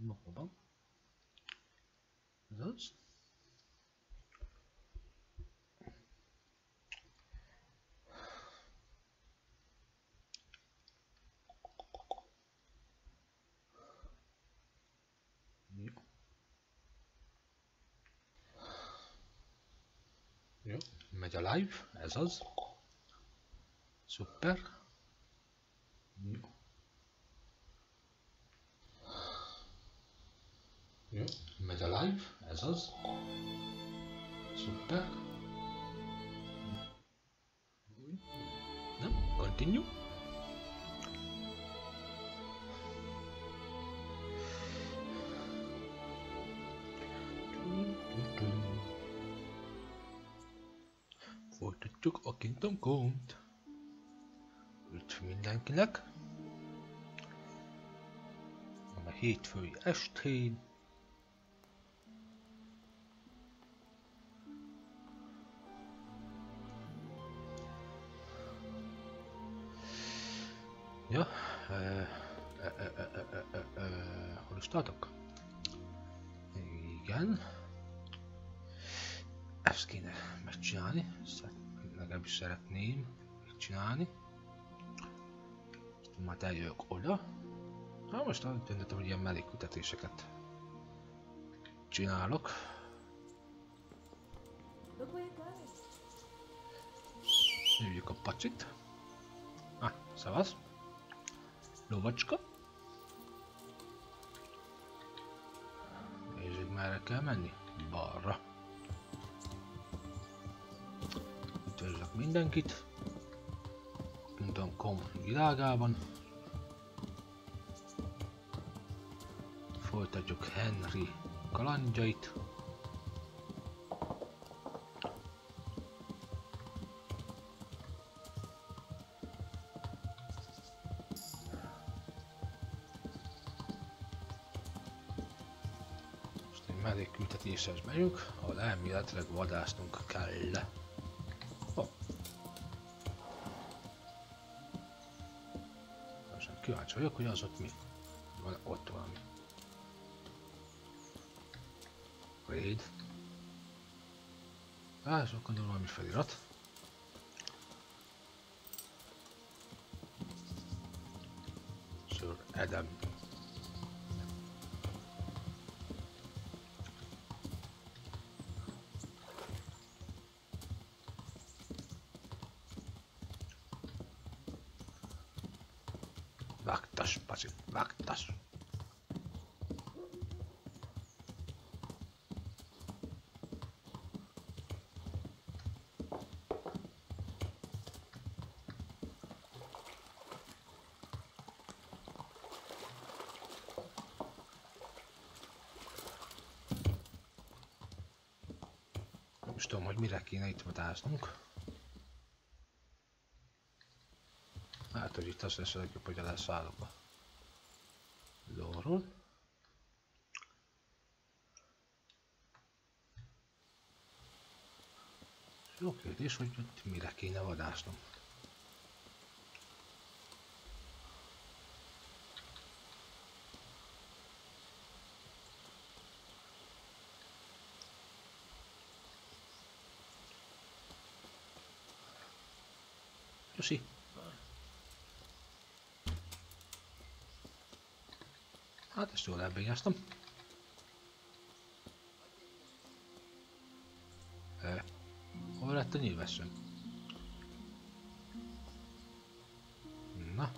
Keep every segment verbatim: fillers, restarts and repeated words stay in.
Na, hol van? Ez az? Jó. Jó, megy a live, ez az. Szuper. Jó. Jó, megy a live, ez az. Szuper. Nem, continue. Folytatjuk a Kingdom Come-t. Üdv mindenkinek. A hétfői estén. Ja, e, e, e, e, e, e, e, hol is tartok? Igen. Ezt kéne megcsinálni, legalábbis szeretném megcsinálni. Majd eljövök oda. Na most azt döntöttem, hogy ilyen mellékkutatéseket csinálok. Hívjuk a pacsit. Ah, szavasz. Lovacska. Nézzük, merre kell menni. Balra. Üdvözlök mindenkit. Kingdom Come világában. Folytatjuk Henry kalandjait. Most egy mellékküldetéshez megyünk, ahol elméletileg vadásznunk kell. Oh. Most kíváncsi vagyok, hogy az ott mi. Van ott valami. Raid. Á, és akkor valami felirat. Sir Adam. Vágtas, pasi, vágtas. Nem tudom, hogy mire kéne itt vadáznunk. Hát, hogy itt az lesz a legjobb, hogy leszállok a lóról. Jó kérdés, hogy ott mire kéne vadásznom. Köszi. Hát ezt jól elbényáztam. E, hol lett a nyilvessző? Na.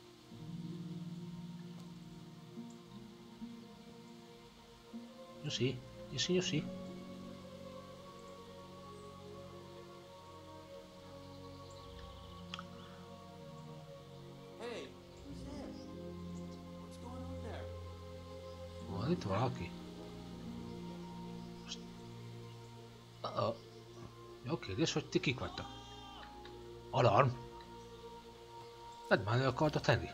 Nyuszi, nyuszi, nyuszi. Itt valaki. Uh-oh. Jó kérdés, hogy ti kik vagytok? Alarm! Vedd már el akarta tenni.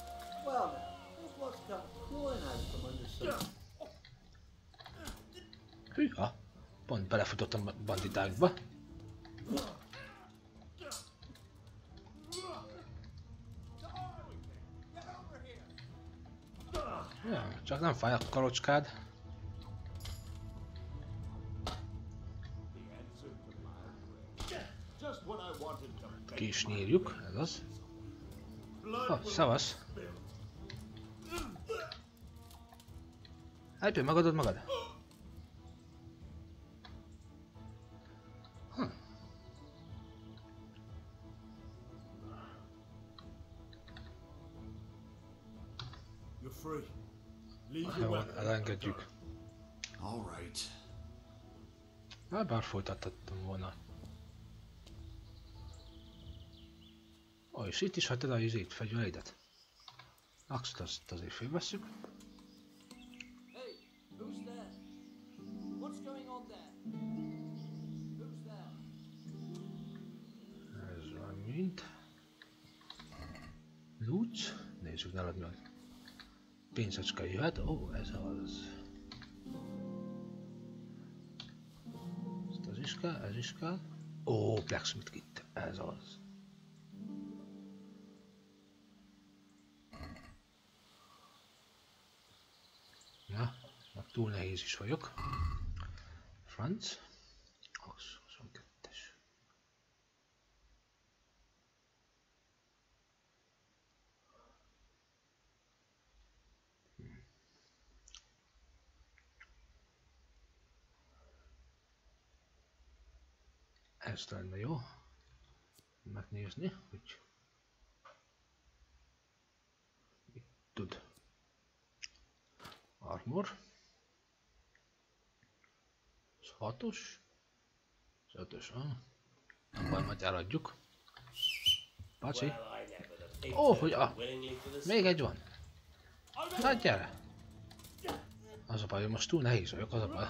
Hűha! Pont belefutottam a banditákba. Ja, csak nem fáj a kalocskád. Ki is nyírjuk, ez az. Oh, szavasz. Egyből megadod magad. Hm. Jó, elengedjük. Hát bár folytathattam volna. Ó, és itt is hagytad a izét, fegyvereidet. Axot azt azért félvesszük. Ez van mint. Lutz. Nézzük nálad meg. Pénzecske jöhet. Ó, ez az. Ezt az is kell, ez is kell. Ó, Blacksmith Kit. Ez az. Ja, meg túl nehéz is vagyok. Franz. huszonkettes. Ez lenne jó. Megnézni, hogy mit tud. Armor. Ez hatos. Ez ötös, ah. Nem baj, majd eladjuk. Paci. Ó, oh, hogy ah. Még egy van. Na gyere. Az a baj, hogy most túl nehéz vagyok, az a baj.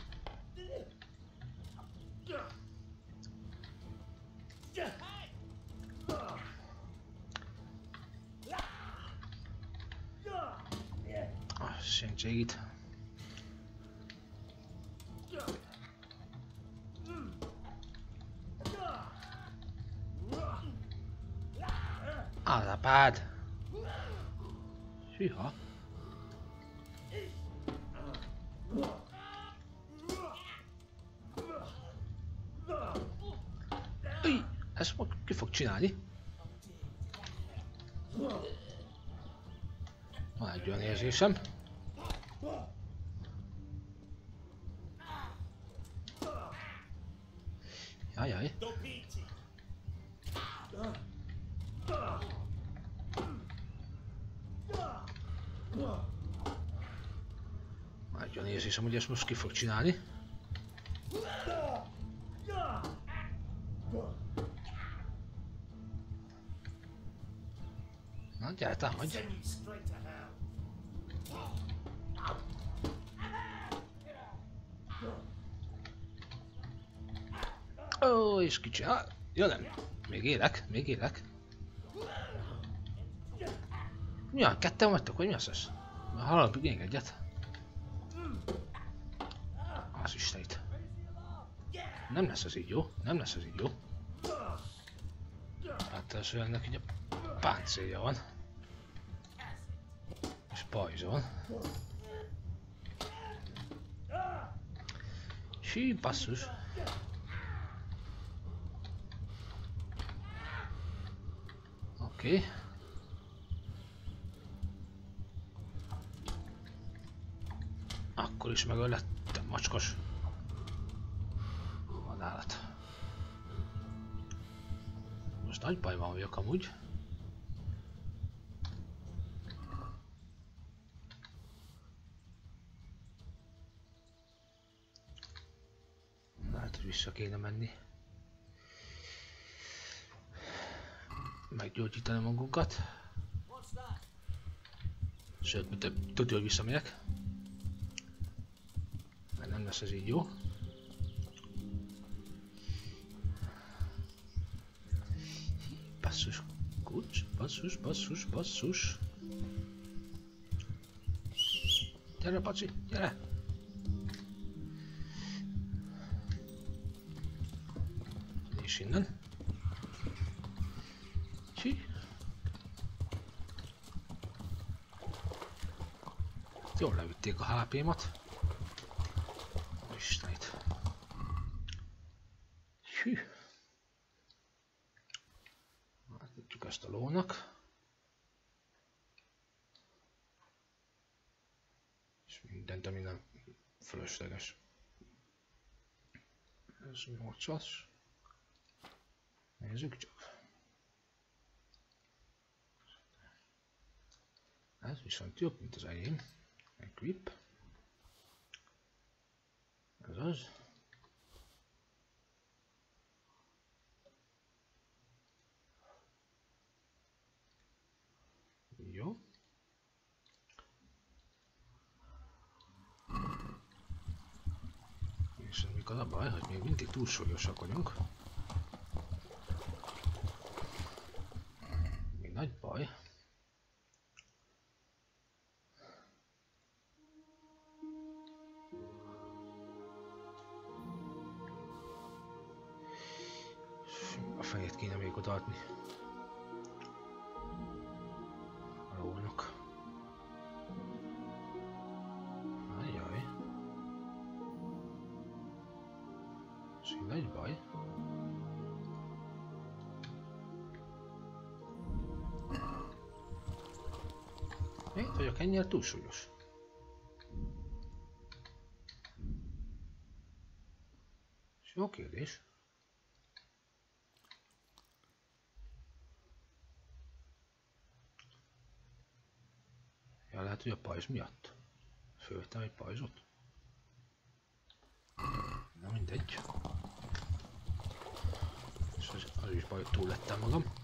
Ah, segít. Állapád! Hűha! Új! Ezt ki fog csinálni? Van egy olyan érzésem. Jajjaj. Van egy olyan érzésem, hogy ezt most ki fog csinálni. Na, gyere, támadj! Ó, és kicsi, ah, jó nem, még élek, még élek. Mi van, ketten vagytok, vagy mi az ez? Hallom, még egyet. Az istenit. Nem lesz ez így jó, nem lesz ez így jó. Hát az olyannak így a páncélja van. És pajzsa van. Sí, basszus. Oké. Okay. Akkor is megölettem, macskos. Van állat. Most nagy bajban vagyok amúgy. Hát vissza kéne menni. Meggyógyítani magunkat. Sőt, mit több, tudja, hogy visszamegyek. Mert nem lesz ez így jó. Basszus, kulcs, basszus, basszus, basszus. Gyere, Paci, gyere! És innen. Csi. jól levitték a há pémat. Istenit. Hű. Átadjuk ezt a lónak. És mindent, ami nem fölösleges. Ez nyolcas. Nézzük csak. Ez viszont jobb, mint az enyém. Equip. Ez az. Jó. És még az a baj, hogy még mindig túlsúlyosak vagyunk. Még nagy baj. A fejét kéne még odaadni. A lónak. Ajjaj. És így nagy baj. Miért vagyok ennyire túlsúlyos? És jó kérdés. Ja, lehet, hogy a pajzs miatt. Fölvettem egy pajzsot. Na mindegy. És az, az is baj, hogy túl lettem magam.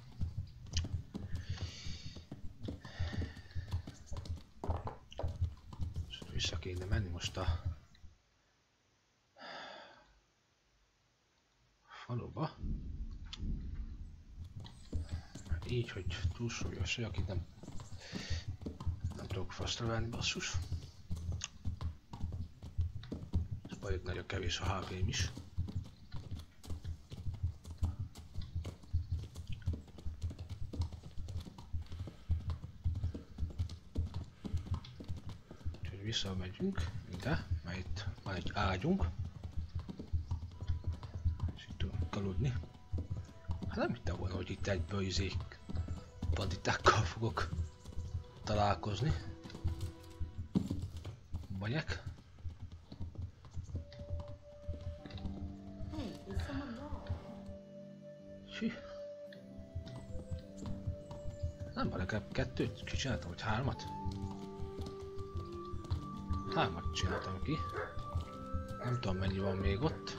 És vissza kéne menni most a faluba. Így, hogy túlsúlyos vagyok, itt nem nem tudok fasztra venni, basszus. Ez bajod nagyon kevés a há pém is. Úgyhogy visszamegyünk ide, mert itt van egy ágyunk. És itt tudunk aludni. Hát nem hittem volna, hogy itt egyből izék banditákkal fogok találkozni. Banyek. Hű. Nem van, legalább kettőt kicsináltam, vagy hármat? Hármat csináltam ki. Nem tudom, mennyi van még ott.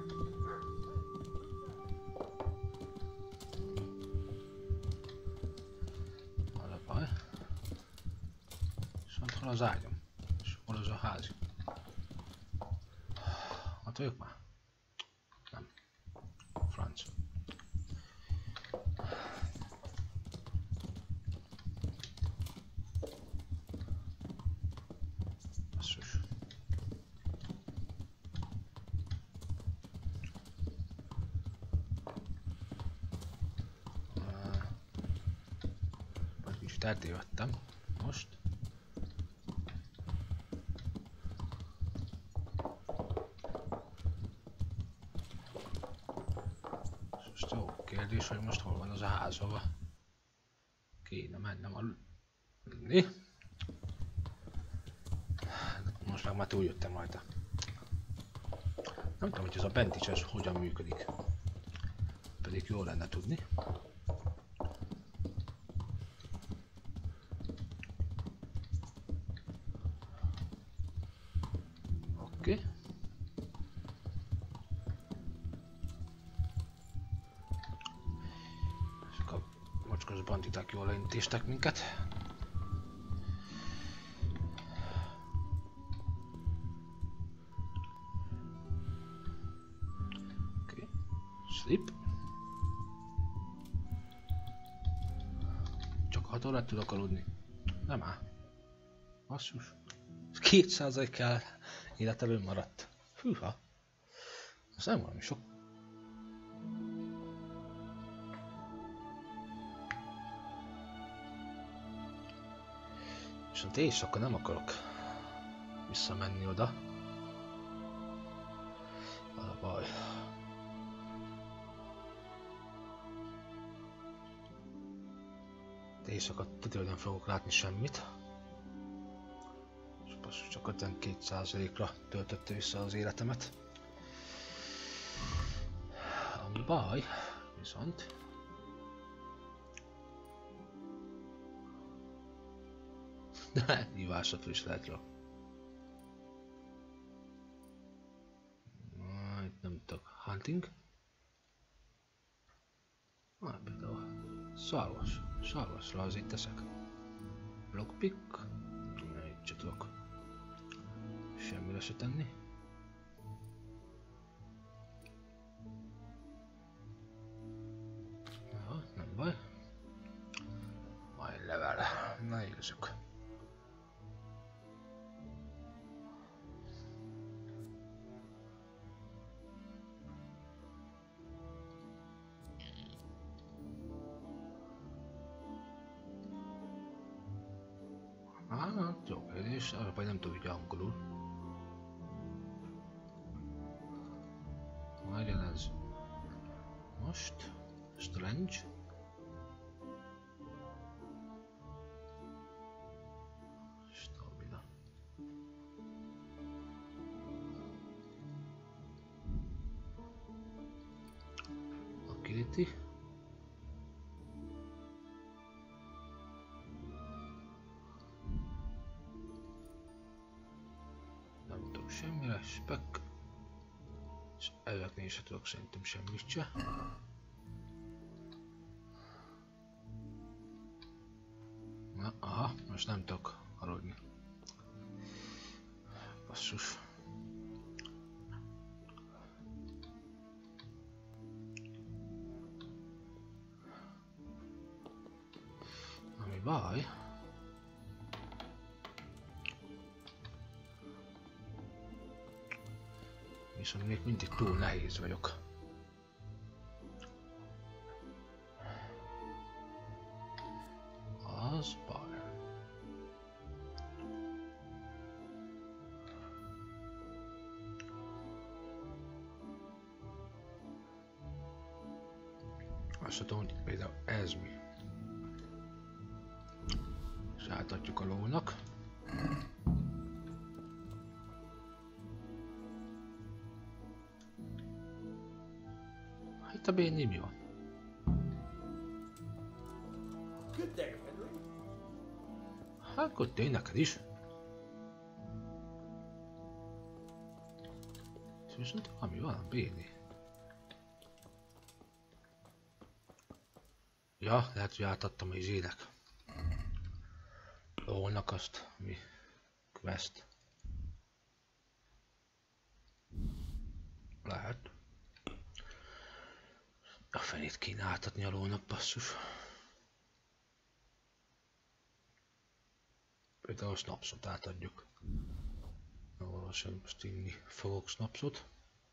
Az a baj. És ott hol az ágyam? És hol az a ház? Hát vagyok már? Nem. Franc. Basszus. Majd kicsit eltévedtem. Most. Most jó kérdés, hogy most hol van az a ház, hova kéne mennem aludni. Most meg már túljöttem rajta. Nem tudom, hogy ez a benticses hogyan működik. Pedig jó lenne tudni. Oké. Okay. Ezek a mocskos banditák jól elintéztek minket. Oké. Okay. Sleep. Csak hat órát tudok aludni. Nem áll. Basszus. két százalékkal életelő maradt. Hűha. Ez nem valami sok. Viszont éjszaka nem akarok visszamenni oda. Az a baj. Éjszaka tudja, nem fogok látni semmit. És basszus, csak ötvenkét százalékra töltötte vissza az életemet. Ami baj, viszont... De hívásat is lehet rá. Itt nem tudok. Hunting. Ah, például szarvas. Szarvasra azért teszek. Lockpick. Itt se tudok semmire se tenni. Ja, nem baj. Majd level. Na nézzük. Ah, jó kérdés, arra vagy nem tudom, hogy angolul. Legyen ez most, Strange. Stamina. Agility. Semmire, spec. És ezeknél is tudok szerintem semmit se. Na, aha, most nem tudok harodni. Basszus. Ami baj. Viszont még mindig túl nehéz vagyok. Az baj. Azt tudom, hogy például ez mi. És átadjuk a lónak. Itt a béni mi van? Hát akkor tény neked is. És viszont ami van a béni. Ja, lehet, hogy átadtam a izének. Lónak azt, mi quest. Lehet. A fenét kéne átadni a lónak, basszus. Például a snapsot átadjuk. Valószínűleg most inni fogok snapsot.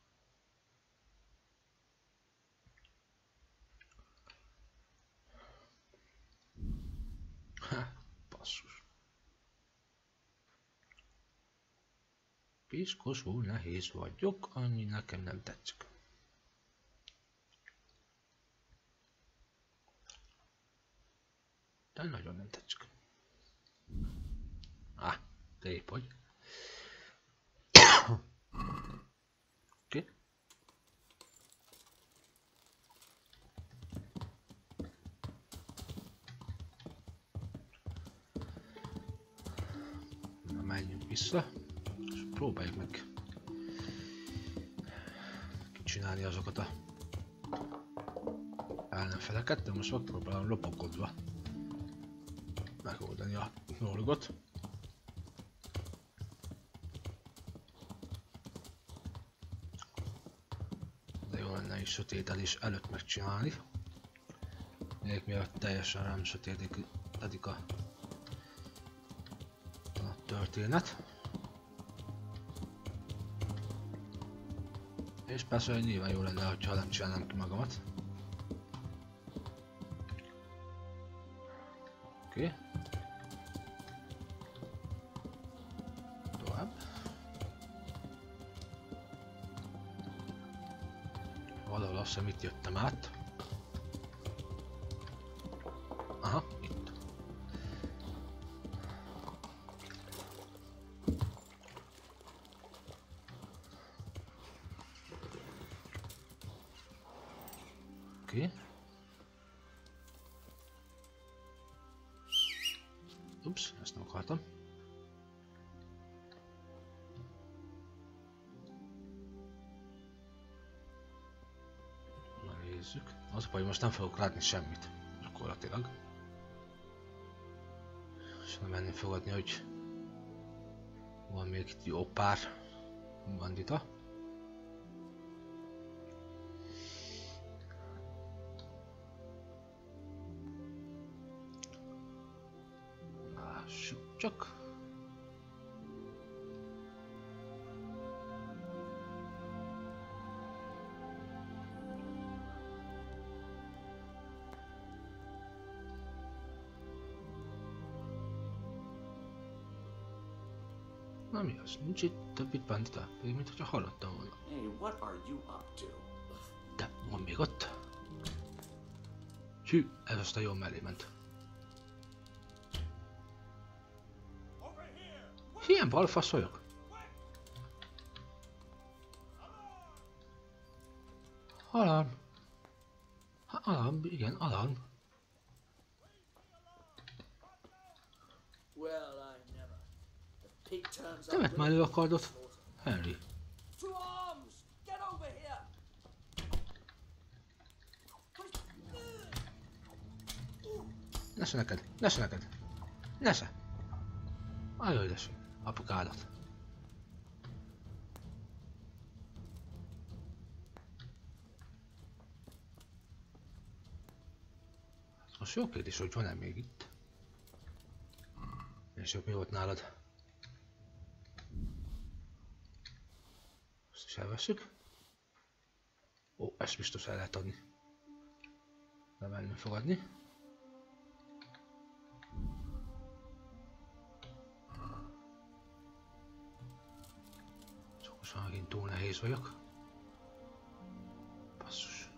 Ha, basszus. Piszkosul nehéz vagyok, annyi nekem nem tetszik. De nagyon nem tetszik. Ah, szép vagy. Oké. Okay. Na, menjünk vissza, és próbáljuk meg kicsinálni azokat a ellenfeleket, de most megpróbálom lopakodva megoldani a dolgot. De jó lenne is sötétedés előtt megcsinálni. Még mielőtt teljesen nem sötétedik a, a történet. És persze, hogy nyilván jó lenne, ha nem csinálnám ki magamat. Oké. Okay. Tovább. Valahol azt hiszem itt jöttem át. Aha, itt. Oké. Okay. Ups, ezt nem akartam. Na nézzük. Az a baj, most nem fogok látni semmit. Gyakorlatilag. És nem menni fogadni, hogy van még itt jó pár bandita. Lássuk csak. Na mi az? Nincs itt több itt bandita, pedig mint hogyha hallottam volna. Hey, what are you up to? De van még ott. Hű, ez aztán jól mellé ment. Ilyen balfasz vagyok. Alarm. Ha, alarm, igen, alarm. Temet már elő a kardot, Henry. Nesze neked, nesze neked, nesze. Ajaj, deső, apukádat. Most jó kérdés, hogy van-e még itt. És jobb mi volt nálad? Ezt is elveszük. Ó, ezt biztos el lehet adni. Nem elnő fogadni. Csak most már megint túl nehéz vagyok. Basszus.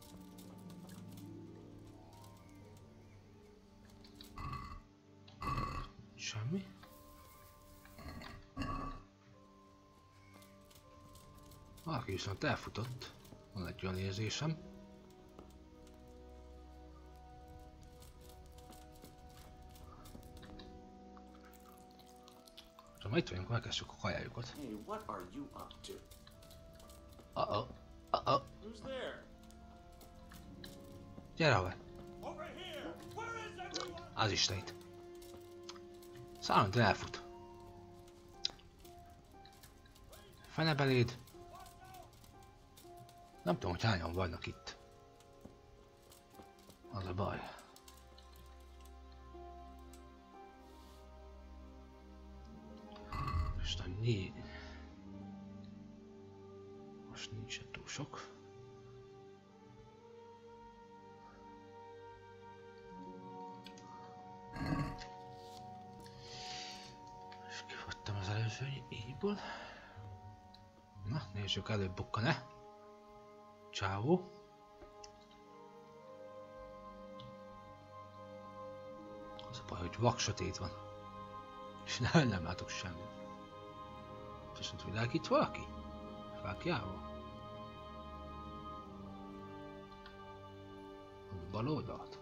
Semmi. Valaki viszont elfutott. Van egy olyan érzésem. Ha itt vagyunk, megkezdjük a kajájukat. Hey, what are you up to? Uh-oh. Uh-oh. Who's there? Gyere haver. Az Istenit. Szállomtól elfut. Fenebeléd. Nem tudom, hogy hányan vannak itt. Az a baj. Most a négy... Most nincsen túl sok. És kifogytam az előző íjból. Na, nézzük, előbb bukkan-e. Csávó. Az a baj, hogy vak sötét van. És nem, nem látok semmit. Viszont világ itt valaki? Fákjával? Bal oldalt?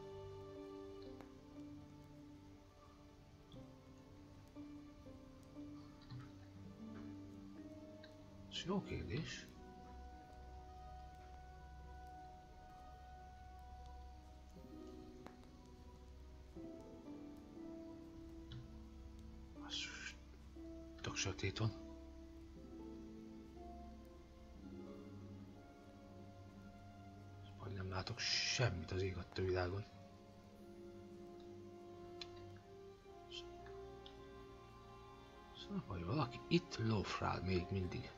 Ez jó kérdés. Tök sötét van. Majd nem látok semmit az ég adta világon. Szóval, hogy valaki itt lófrál még mindig.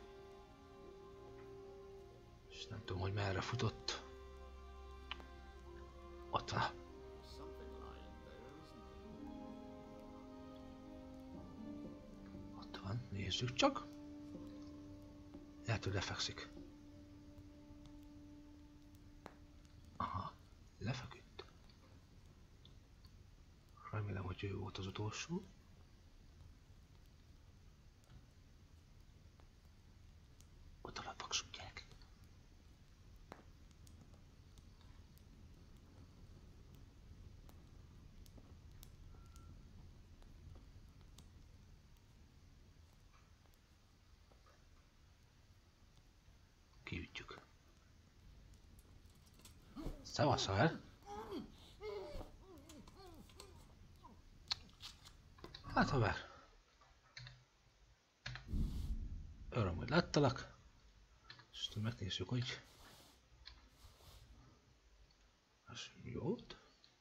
És nem tudom, hogy merre futott. Ott van. Ott van, nézzük csak. Lehet, hogy lefekszik. hogy ő volt az utolsó. Oda a paksú gyerek. Kiütjük. Szevasz, haver! Hát haver! Öröm, hogy láttalak. És megnézzük, hogy... Ez jót?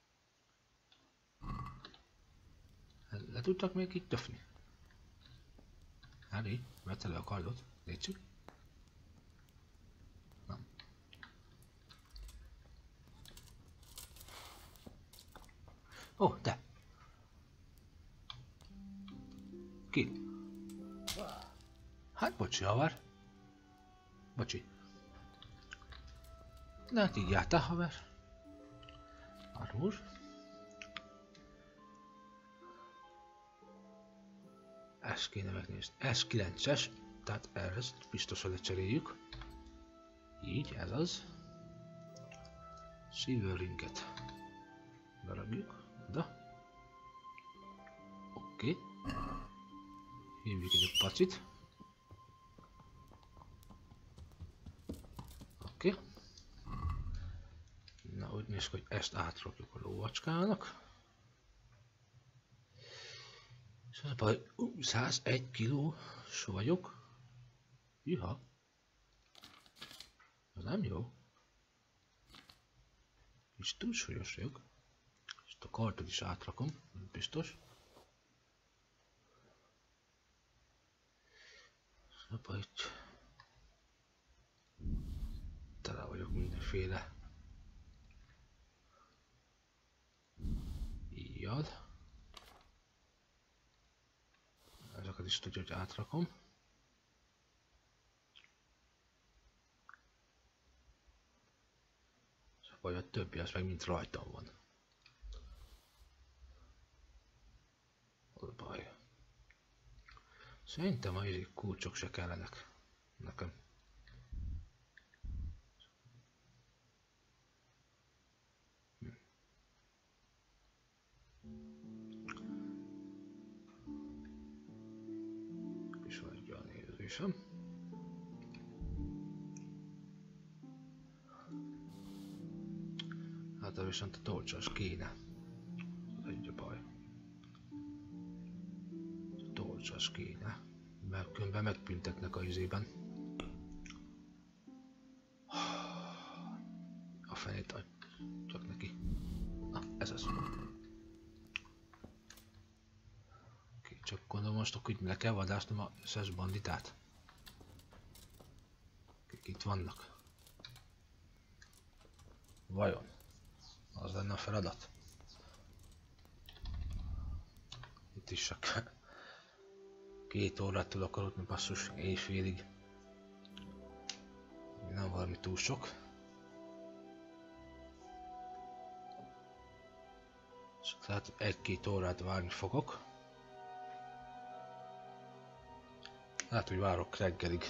Le tudtak még itt töfni? Harry, vedd elő a kardot, létszik. Nem. Ó, oh, de! Ki? Hát bocsi, haver. Bocsi. De hát így jártál, haver. Armúr. Ezt kéne megnézni. Ez kilences, tehát ezt biztos, hogy lecseréljük. Így, ez az. Silver ringet. Berakjuk oda. Oké. Okay. Hívjuk egy pacit. Oké. Okay. Na, úgy néz ki, hogy ezt átrakjuk a lóvacskának. És az a baj, uh, százegy kilós vagyok. Hűha. Ez nem jó. És túl súlyos vagyok. És a kardot is átrakom, biztos. Szóval itt tele vagyok mindenféle íjjal. Ezeket is tudja, hogy átrakom. Vagy a többi az meg mint rajtam van. Az baj. Szerintem a izé kulcsok se kellenek nekem. Hm. És vagy a nézésem. Hát viszont a torcsas kéne. Az egy a baj. A torcsas kéne. Mert különben megbüntetnek a izében. A fenét adjak neki. Na, ez az. Oké, csak gondolom most akkor itt le kell vadásznom a összes banditát. Akik itt vannak. Vajon? Az lenne a feladat. Itt is csak két órát tudok aludni, basszus, éjfélig. Nem valami túl sok. Csak tehát egy-két órát várni fogok. Hát, hogy várok reggelig.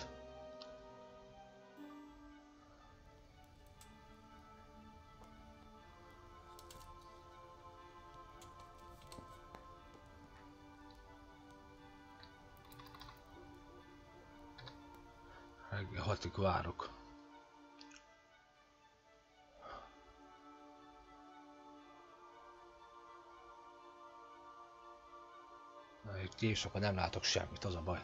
Reggel hatig várok. Itt éjszaka nem látok semmit, az a baj.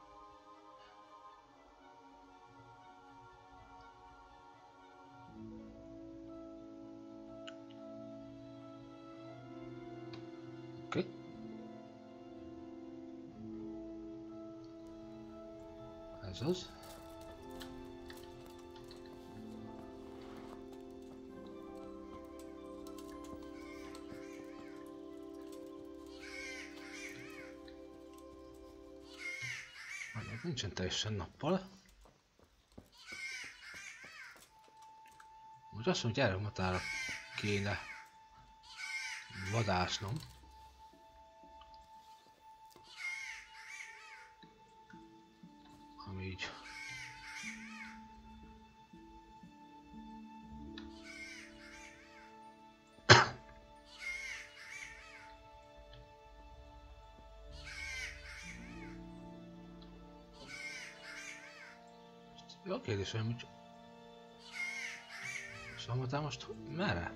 Oké. Okay. Ez az. Nincsen teljesen nappal. Most azt mondja, hogy erre matára kéne vadásznom. Amúgy. Jó kérdés, hogy úgy... Szóval te most merre?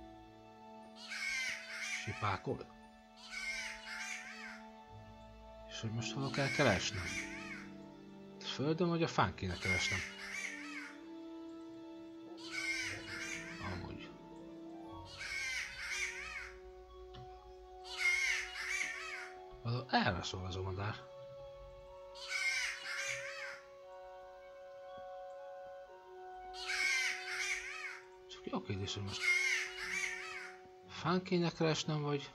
Sipákol? És hogy most hol kell keresnem? A földön vagy a fán kéne keresnem? Amúgy. Erre szól az a madár. Csak jó kérdés, hogy most fán kéne keresnem, vagy...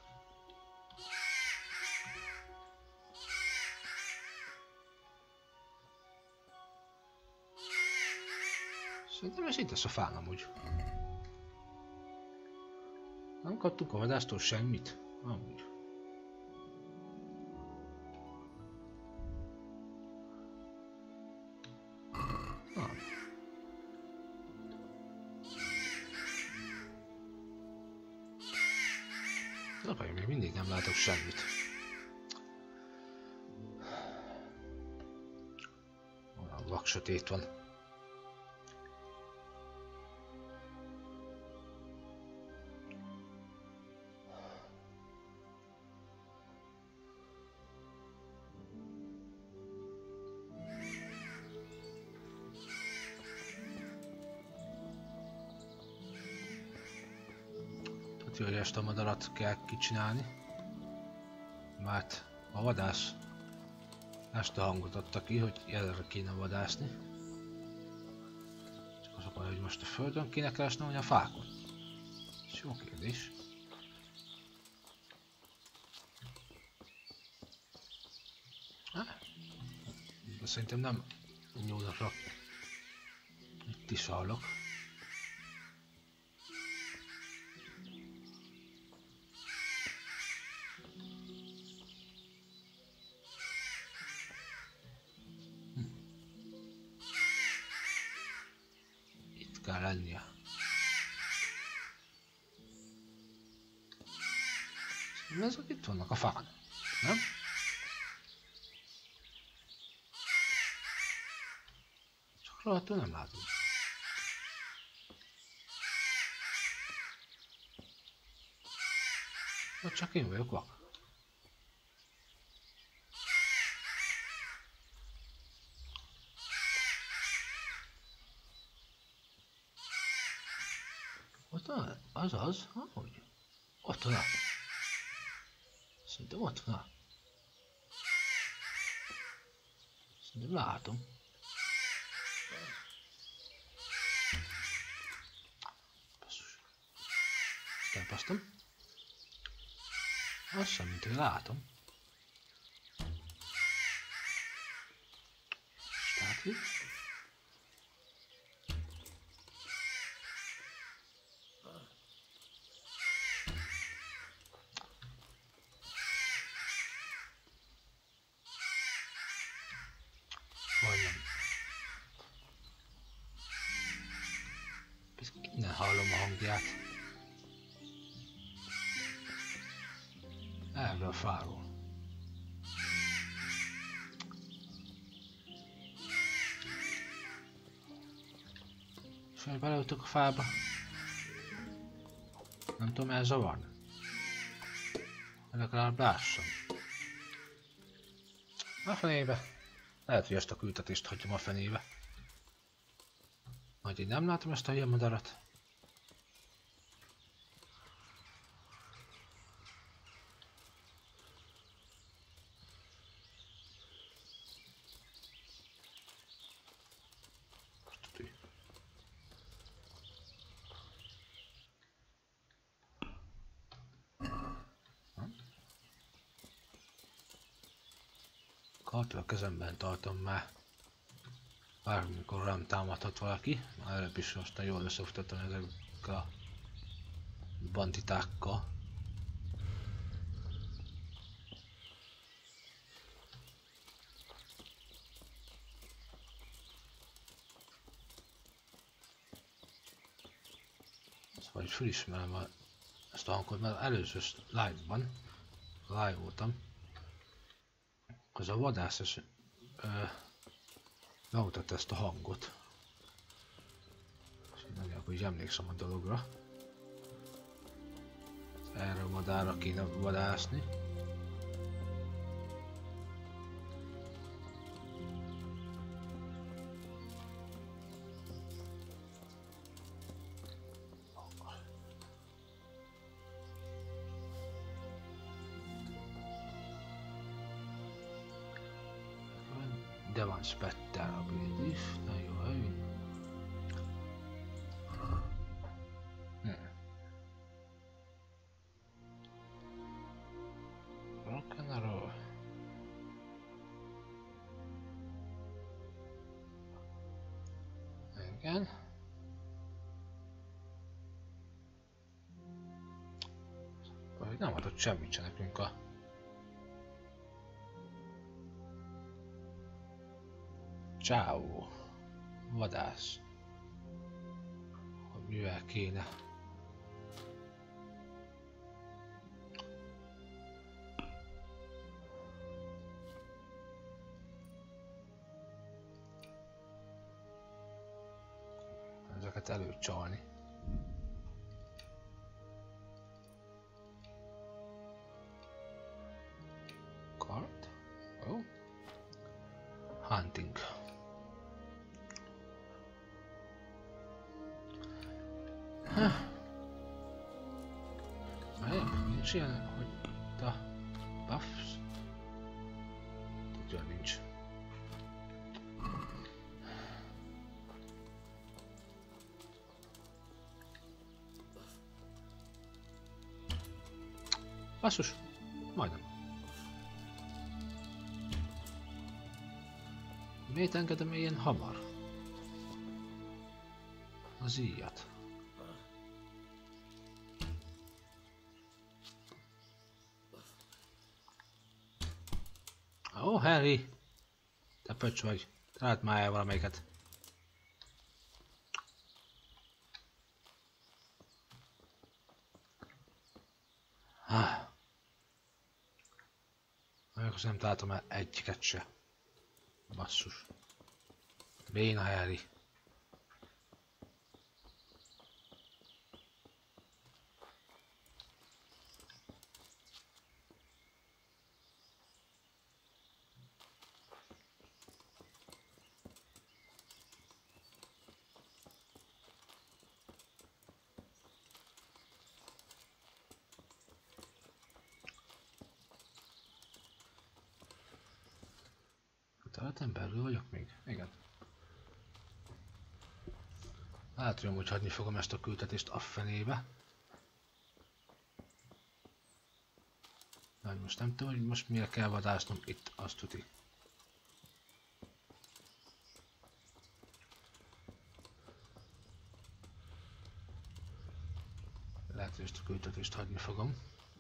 Szerintem ez itt lesz a fán amúgy. Nem kaptunk a vadásztól semmit? Amúgy. Na. Na, még mindig nem látok semmit. Olyan vaksötét van. Tudja, hogy ezt a madarat kell kicsinálni, mert a vadász ezt a hangot adta ki, hogy erre kéne vadászni. Csak az a baj, hogy most a földön kéne keresnem, vagy a fákon. Ez jó kérdés. De szerintem nem nyúlnak. Itt is hallok. Kell lennie. Ezek itt vannak a fán, nem? Csak rajta nem látom. Vagy csak én vagyok vak. Ott van, az az, ahogy. Ott van. Szerintem ott van. Szerintem látom. Basszus. Elpasztom. Azt sem, mint hogy látom. Státi. Innen hallom a hangját. Erről a fáról. És hogy beleütök a fába. Nem tudom elzavarni. Legalább lássam. A fenébe. Lehet, hogy ezt a küldetést hagyjam a fenébe. Majd én nem látom ezt a hülye madarat. Kartól a kezemben tartom már. Bármikor rám támadhat valaki. Már előbb is aztán jól összefutottam ezekkel a banditákkal. vagy felismerem a, ezt a hangot, mert előző live-ban, live voltam, az a vadász ez, ö, bemutatta ezt a hangot. És én nagyjából így emlékszem a dologra. Erre a madárra kéne vadászni. De van Spetter ability is, na jó helyünk. Hmm. Rock and roll. Igen. Vagy nem adott semmit se nekünk a csávó, vadász, hogy mivel kéne. Ezeket előcsalni. Kart? Ó. Oh. Hunting. Melyik? Nincs ilyen, hogy a buffs? Tudja, nincs. Basszus! Majdnem. Miért engedem ilyen hamar? Az íjat. Ó, oh, Harry! Te pöcs vagy. Talált már el valamelyiket. Ah. Amikor nem találtam el egyiket se. Basszus. Béna Harry. Területen belül vagyok még? Igen. Látom, hogy hagyni fogom ezt a küldetést a fenébe. Nagy most nem tudom, hogy most mire kell vadásznom itt, azt tuti. Lehet, hogy ezt a küldetést hagyni fogom.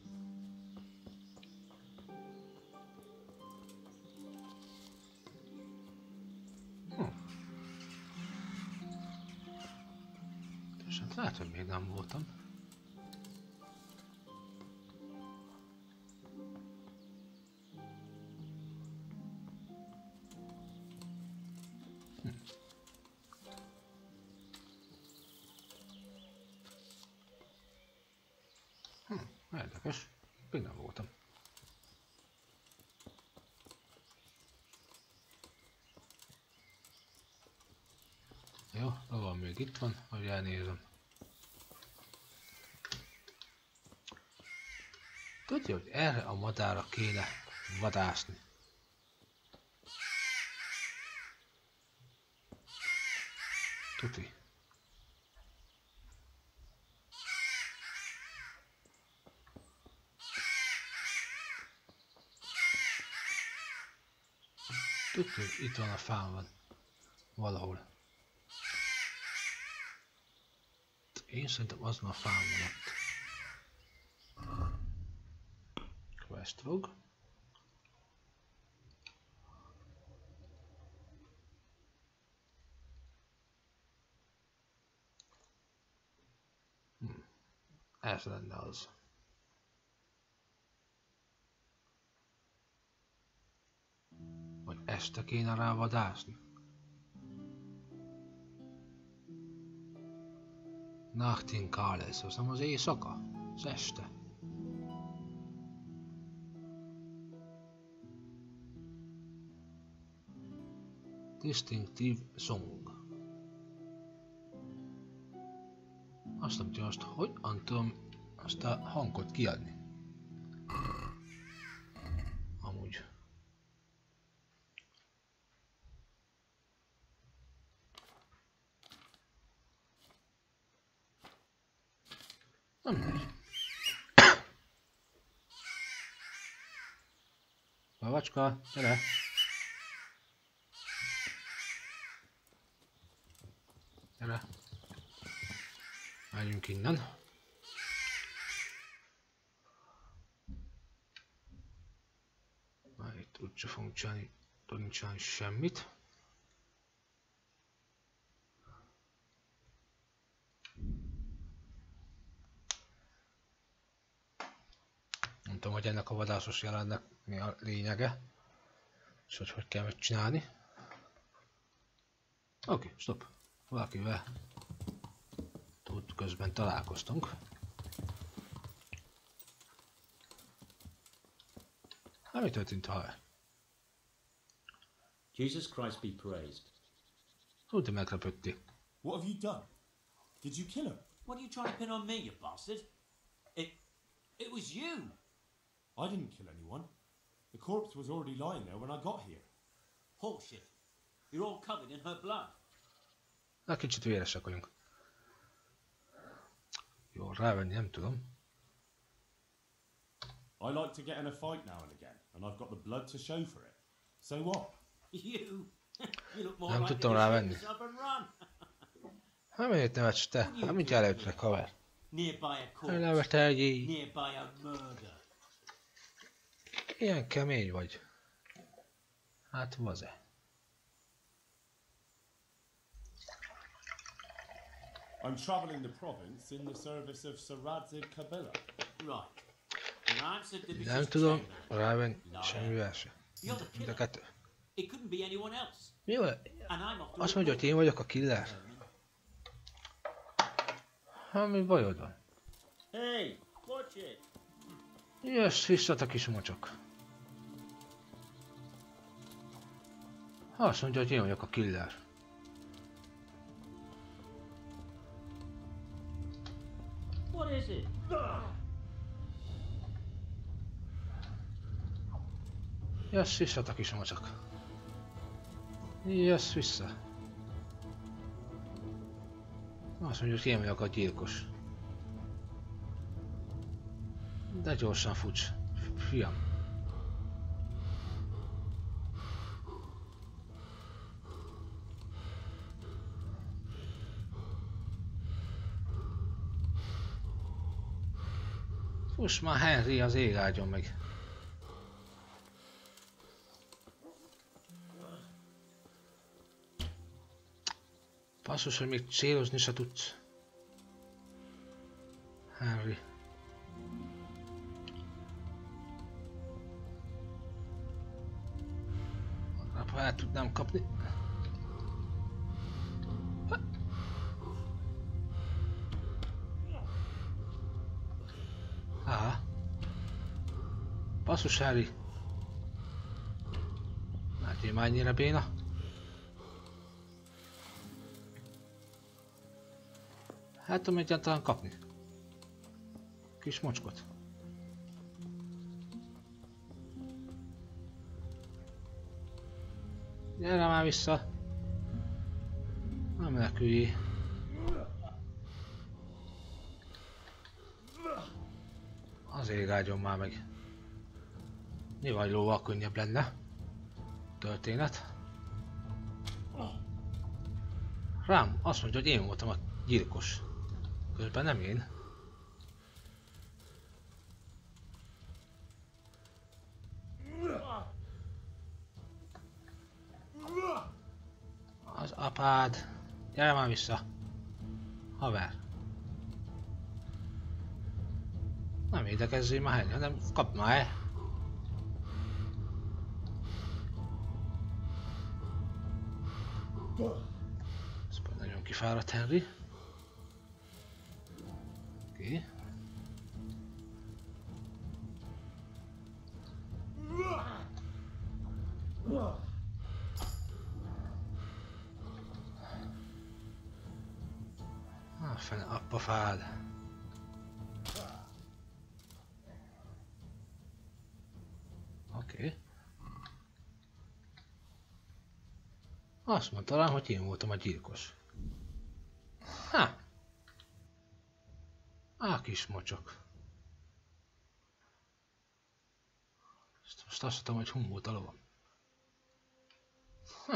Lehet, hogy még nem voltam. Hm. Hm, érdekes. Még nem voltam. Jó, van még itt van, hogy elnézem. Tudja, hogy erre a madárra kéne vadászni. Tuti. Tudja, hogy itt van a fán valahol. Én szerintem azon a fán van ott. Quest log. Hmm. Ez lenne az. Vagy este kéne rá vadászni. Nachtinkales, az nem az éjszaka? Az este. Distinctive song. Azt nem tudom, azt hogyan tudom azt a hangot kiadni. Amúgy. Nem mindegy. Babacska, gyere! Gyere! Megyünk innen. Már itt úgyse fogunk csinálni, tudni csinálni semmit. Nem tudom, hogy ennek a vadászos jelennek mi a lényege, és hogy hogy kell megcsinálni. Oké, okay, stop. Valakivel tud közben találkoztunk. Hát mi történt vele? Jesus Christ be praised. Úgy meglepődti. What have you done? Did you kill her? What are you trying to pin on me, you bastard? It... it was you! I didn't kill anyone. The corpse was already lying there when I got here. Bullshit. You're all covered in her blood. Na, kicsit véresek vagyunk. Jól rávenni, nem tudom. I like to get in a fight now and again, and I've got the blood to show for it. So what? You? You look more Nem like tudtam you rávenni. yourself and run. Hát miért nevetsz te? Hát mindjárt előttre, haver. Nearby a corpse. Elnevetelj! Nearby a murder. Ilyen kemény vagy. Hát vaze. I'm travelling the province in the service of Sir Radzig Kabila. Right. In answer to this Nem tudom rávenni semmivel se. Mind a kettő. It couldn't be anyone else. Mi van? And I'm off to Azt mondja, hogy én vagyok a killer? Hát mi bajod van? Hey, watch it. Jössz vissza, a kis mocsok. Azt mondja, hogy én vagyok a killer. What is it? Jössz vissza, a kis mocsok. Jössz vissza. Azt mondja, hogy én vagyok a gyilkos. De gyorsan futs, fiam. Fuss már, Henry, az ég áldjon meg. Basszus, hogy még célozni se tudsz. Henry. Ha el tudnám kapni. Á. Basszus, Henry. Hát én már ennyire béna. Hát tudom egyáltalán kapni. Kis mocskot. Gyere már vissza. Nem menekülj. Az ég áldjon már meg. Nyilván lóval könnyebb lenne. Történet. Rám azt mondja, hogy én voltam a gyilkos. Közben nem én. Az apád. Gyere már vissza. Haver. Nem védekezzél már helyre, hanem kapd már el. Ez pont nagyon kifáradt Henry. Oké. Ah, fene appa fád. Oké. Azt mondta rám, hogy én voltam a gyilkos. Ha! Á, kis mocsok. Most azt mondtam, hogy hum volt a lovam. Ha!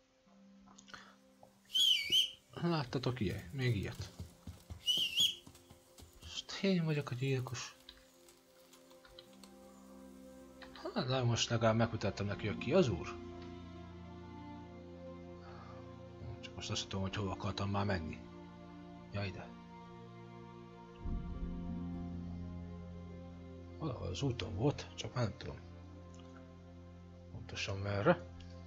Láttatok ilyen? Még ilyet. Most én vagyok a gyilkos. Hát, de most legalább megmutattam neki, hogy ki az úr. Csak most azt tudom, hogy hova akartam már menni. Ja, ide. Valahol az úton volt, csak már nem tudom. Pontosan merre.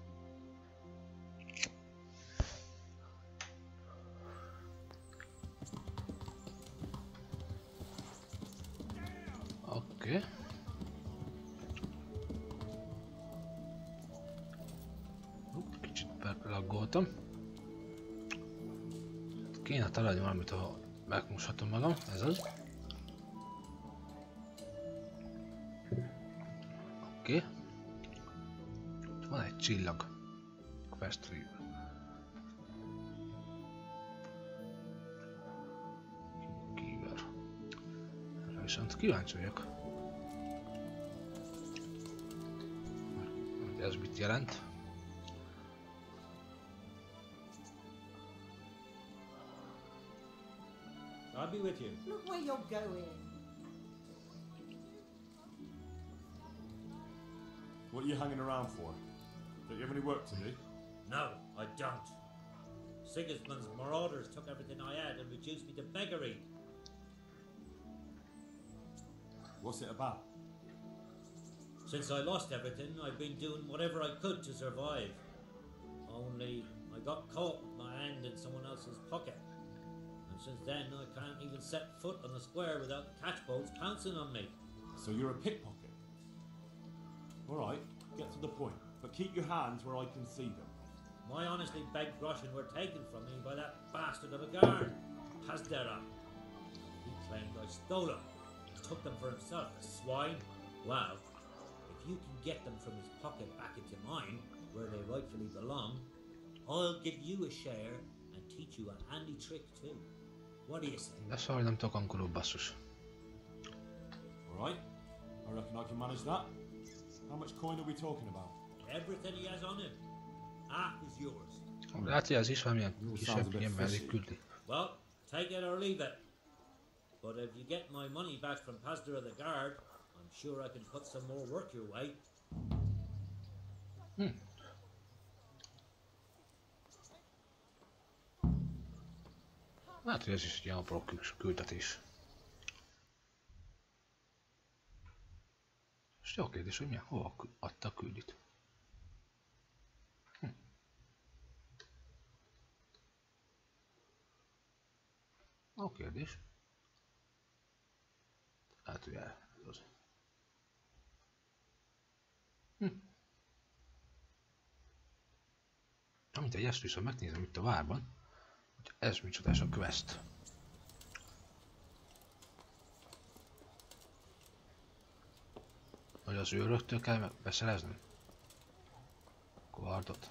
Oké. Okay. Laggoltam. Kéne találni valamit, ahol megmoshatom magam, ez az. Oké. Okay. Van egy csillag. Quest River. Kiver. Erre viszont kíváncsi vagyok. Hogy ez mit jelent. I'll be with you. Look where you're going. What are you hanging around for? Don't you have any work to do? No, I don't. Sigismund's marauders took everything I had and reduced me to beggary. What's it about? Since I lost everything, I've been doing whatever I could to survive. Only I got caught with my hand in someone else's pocket. And since then, I can't even set foot on the square without the catchbolts pouncing on me. So you're a pickpocket? Alright, get to the point, but keep your hands where I can see them. My honestly begged groschen were taken from me by that bastard of a guard, Pazdera. He claimed I stole them, took them for himself, the swine. Well, if you can get them from his pocket back into mine, where they rightfully belong, I'll give you a share and teach you a handy trick too. What do you say? De szóval nem tudok angolul, basszus. Alright, I reckon I can manage that. How much coin are we talking about? Everything he has on him. Half is yours. Lehet, hogy ez is valamilyen kisebb ilyen mellé küldi. Well, take it or leave it. But if you get my money back from Pastor of the Guard, I'm sure I can put some more work your way. Hm. Hát, hogy ez is egy ilyen apró küldetés. És jó kérdés, hogy milyen, hova adta a küldit. Hm. Jó kérdés. Hát ugye az. Hm. Amint egy ezt viszont megnézem itt a várban, hogy ez micsodás a quest. Hogy az őröktől kell beszereznem? Guardot.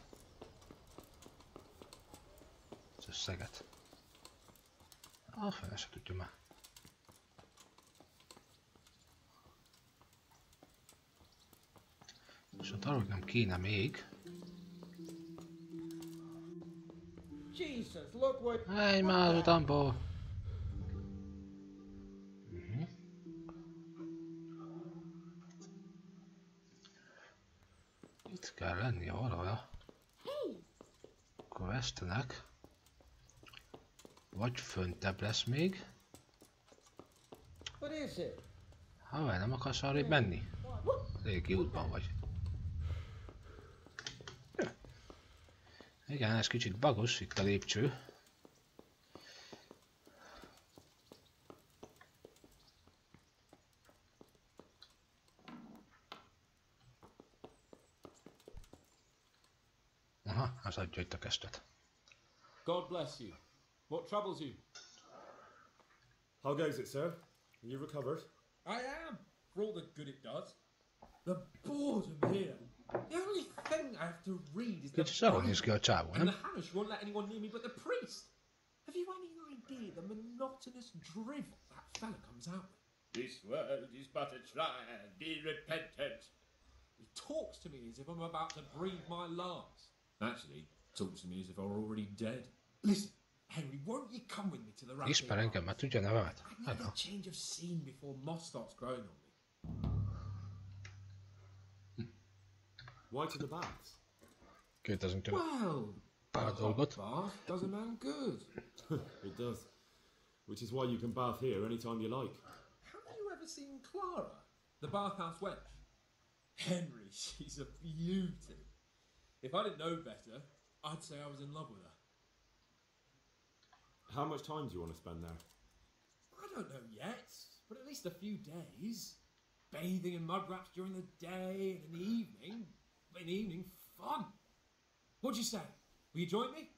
Az összeget. A fene se tudja már. Viszont arról nem kéne még. Jesus, look what... Hey, már utámból! Uh-huh. Itt kell lennie valahol a questnek. Vagy föntebb lesz még. What is it? Haver, nem akarsz arrébb menni? Régi útban vagy. Igen, ez kicsit bagos itt a lépcső. Aha, az adja itt a kestet. God bless you. What troubles you? How goes it, sir? Are you recovered? I am, for all the good it does. The boredom here. The only thing I have to read is the Kicsit arról néz ki a csávó, and the nem? Hamish won't let anyone near me but the priest. Have you any idea the monotonous drivel that fella comes out with? This world is but a trial, be repentant. He talks to me as if I'm about to breathe my last. Actually, talks to me as if I were already dead. Listen, Henry, won't you come with me to the rampage? Ismer engem, mert tudja a nevemet. I need a change of scene before moss starts growing on me. Why to the baths? Kérdezünk tőle Well, pár dolgot. bath does a man good. It does. Which is why you can bath here anytime you like. Have you ever seen Clara, the bathhouse wench? Henry, she's a beauty. If I didn't know better, I'd say I was in love with her. How much time do you want to spend there? I don't know yet, but at least a few days. Bathing in mud wraps during the day, and in the evening, in the evening, fun. What'd you say? Will you join me?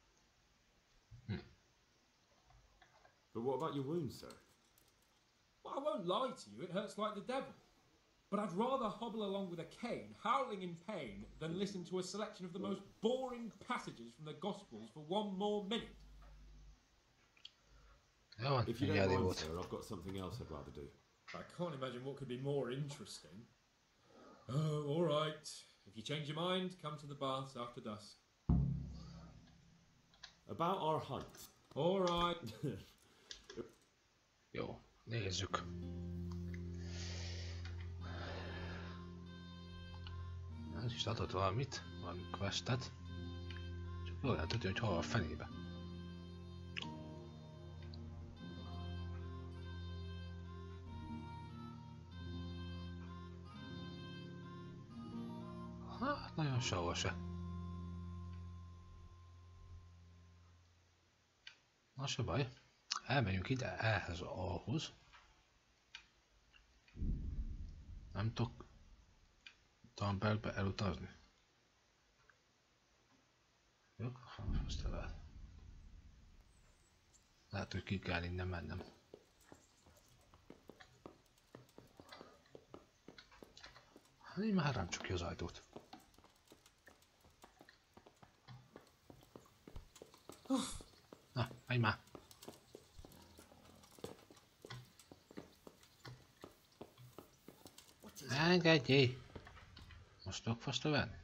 But what about your wounds, sir? Well, I won't lie to you, it hurts like the devil. But I'd rather hobble along with a cane, howling in pain, than listen to a selection of the most boring passages from the Gospels for one more minute. Jó van, If you ennyi don't elég mind, volt. sir, I've got something else I'd rather do. I can't imagine what could be more interesting. Oh, all right. If you change your mind, come to the baths after dusk. About our hunt. All right. Jó, nézzük. Ez is adott valamit, valami questet. Csak jól lehet tudni, hogy hol a fenébe. Hát nagyon sehol se. Na se baj. Elmegyünk ide, ehhez ahhoz. Nem tudok Tambergbe elutazni. Jó, azt lehet. Lehet, hogy ki kell innen mennem. Hát így már rám csak ki az ajtót. Na, menj már! Engedjél! Most tudok faszra venni?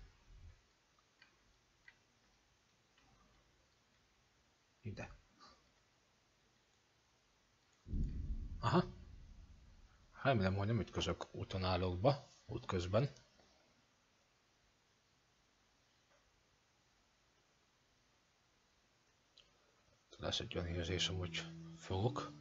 Ide. Aha. Remélem, hogy nem ütközök útonállókba, útközben. Lesz egy olyan érzésem, hogy fogok.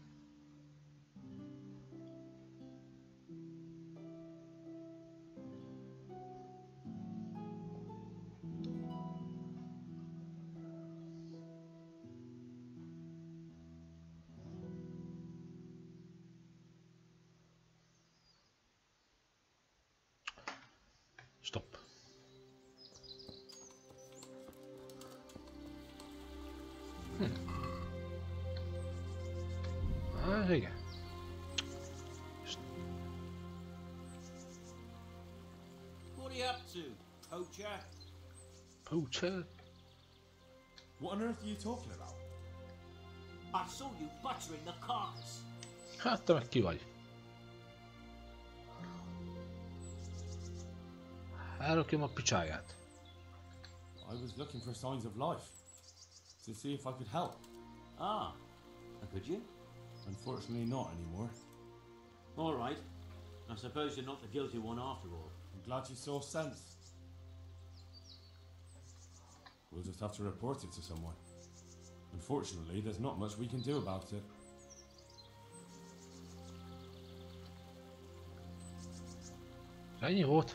Stop. Hm. Ah, igen. What are you up to, poacher? Poacher? What on earth are you talking about? I saw you butchering the carcass. Hát te meg ki vagy? Elrakjam a picsáját. I was looking for signs of life. To see if I could help. Ah, could you? Unfortunately not anymore. All right. I suppose you're not the guilty one after all. I'm glad you saw sense. We'll just have to report it to someone. Unfortunately, there's not much we can do about it. Ennyi volt?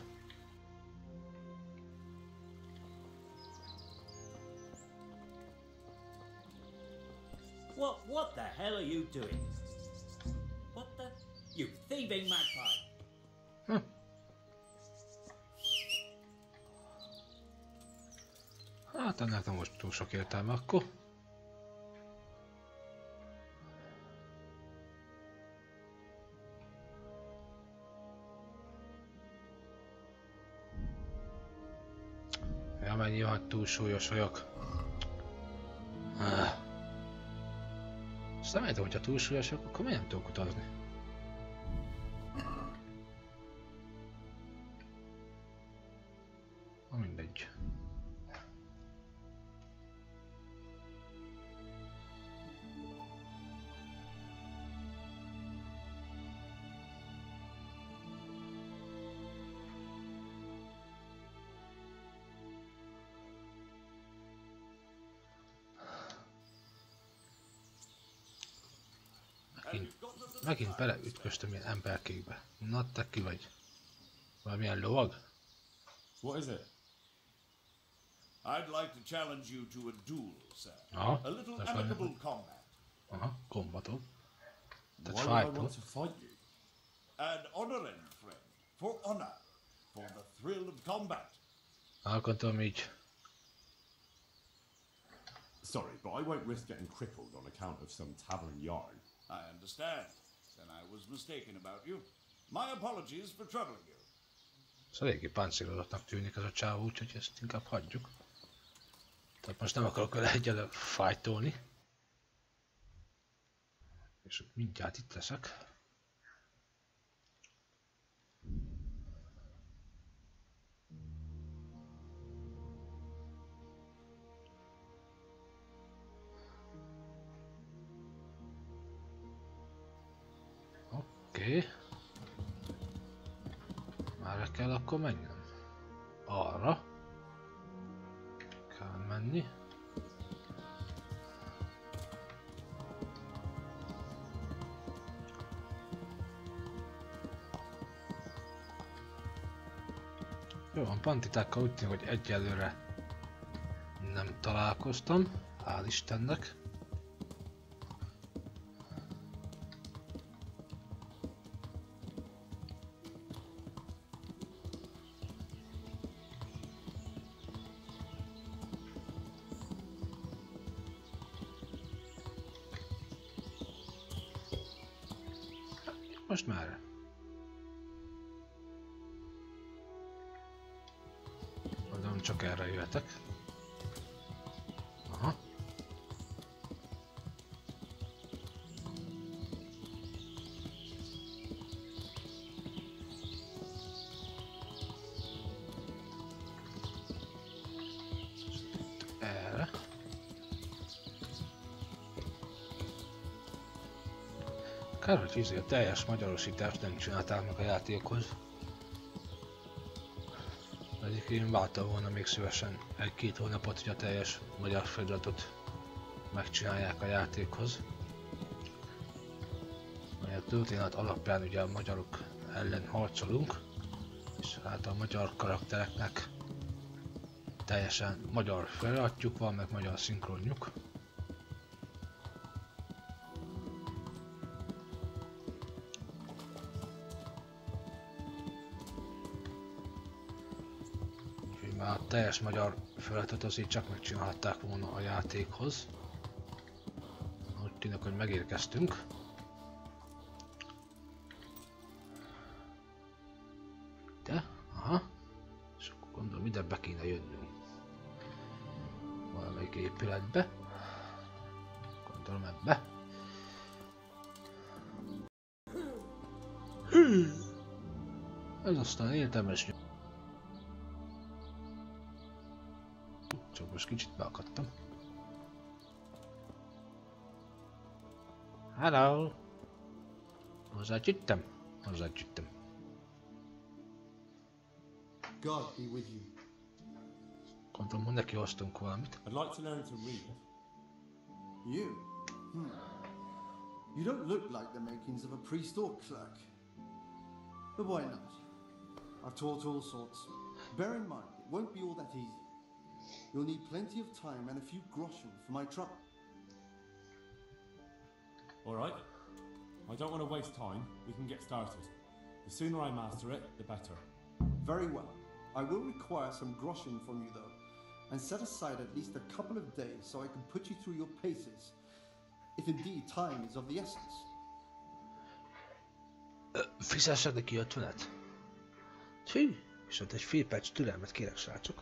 What, what the hell are you doing? What the? You thieving magpie! Hm. Hát ennek nem most túl sok értelme akkor. Ja, mennyi van, túl súlyos vagyok. Ah. Azt nem értem, hogyha túl súlyos vagyok, akkor miért nem tudok utazni? Na mindegy. Megint, megint beleütköztem ilyen emberkékbe. Na, te ki vagy? Valamilyen lovag? What is it? I'd like to challenge you to a duel, sir. Aha, A little that's amicable fine. combat. Aha, kombatot. Tehát Why would I fájtot. want to fight you? An honoring friend. For honor. For the thrill of combat. Alkontom így. Sorry, but I won't risk getting crippled on account of some tavern yarn. I understand. Then I was mistaken about you. My apologies for troubling you. Szóval eléggé páncélozottnak tűnik ez a csávó, úgyhogy ezt inkább hagyjuk. Tehát most nem akarok vele egyelőre fájtolni. És mindjárt itt leszek. Oké. Okay. Merre kell akkor mennem? Arra. Kell menni. Jó van, pantitákkal úgy tűnik, hogy egyelőre nem találkoztam. Hál' Istennek. Most már. Mondom, csak erre jöhetek. Aha. Erre. Kár, hogy izé a teljes magyarosítást nem csináltál meg a játékhoz. Pedig én vártam volna még szívesen egy-két hónapot, hogy a teljes magyar feliratot megcsinálják a játékhoz. A történet alapján ugye a magyarok ellen harcolunk, és hát a magyar karaktereknek teljesen magyar feliratjuk van, meg magyar szinkronjuk. Már a teljes magyar feliratot azért csak megcsinálhatták volna a játékhoz. Úgy tűnik, hogy megérkeztünk. De, aha. És akkor gondolom ide be kéne jönnünk. Valamelyik épületbe. Gondolom ebbe. Hű. Ez aztán értelmes. Csak most kicsit beakadtam. Hello! Hozzácsüttem? Hozzácsüttem. God be with you. Gondolom, hogy neki hoztunk valamit. I'd like to learn to read. You? Hmm. You don't look like the makings of a priest or clerk. But why not? I've taught all sorts. Bear in mind, it won't be all that easy. You'll need plenty of time and a few groschen for my trouble. All right. I don't want to waste time. We can get started. The sooner I master it, the better. Very well. I will require some groschen from you, though, and set aside at least a couple of days so I can put you through your paces, if indeed time is of the essence. Fizessek neki ötvenet? Hű, viszont egy fél perc türelmet kérek, srácok.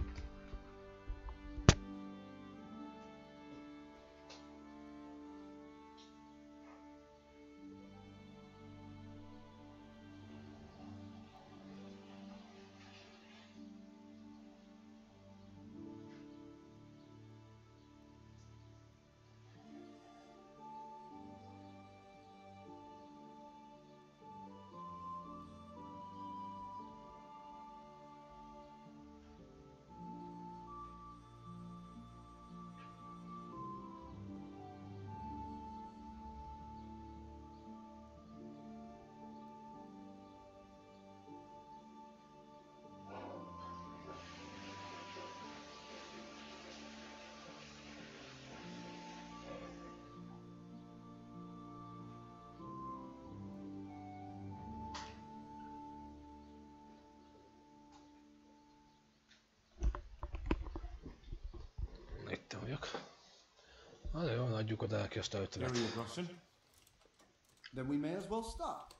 Itt vagyok. Na de jó, adjuk oda neki azt a ötvenet. There you go, groschen. Then we may as well start.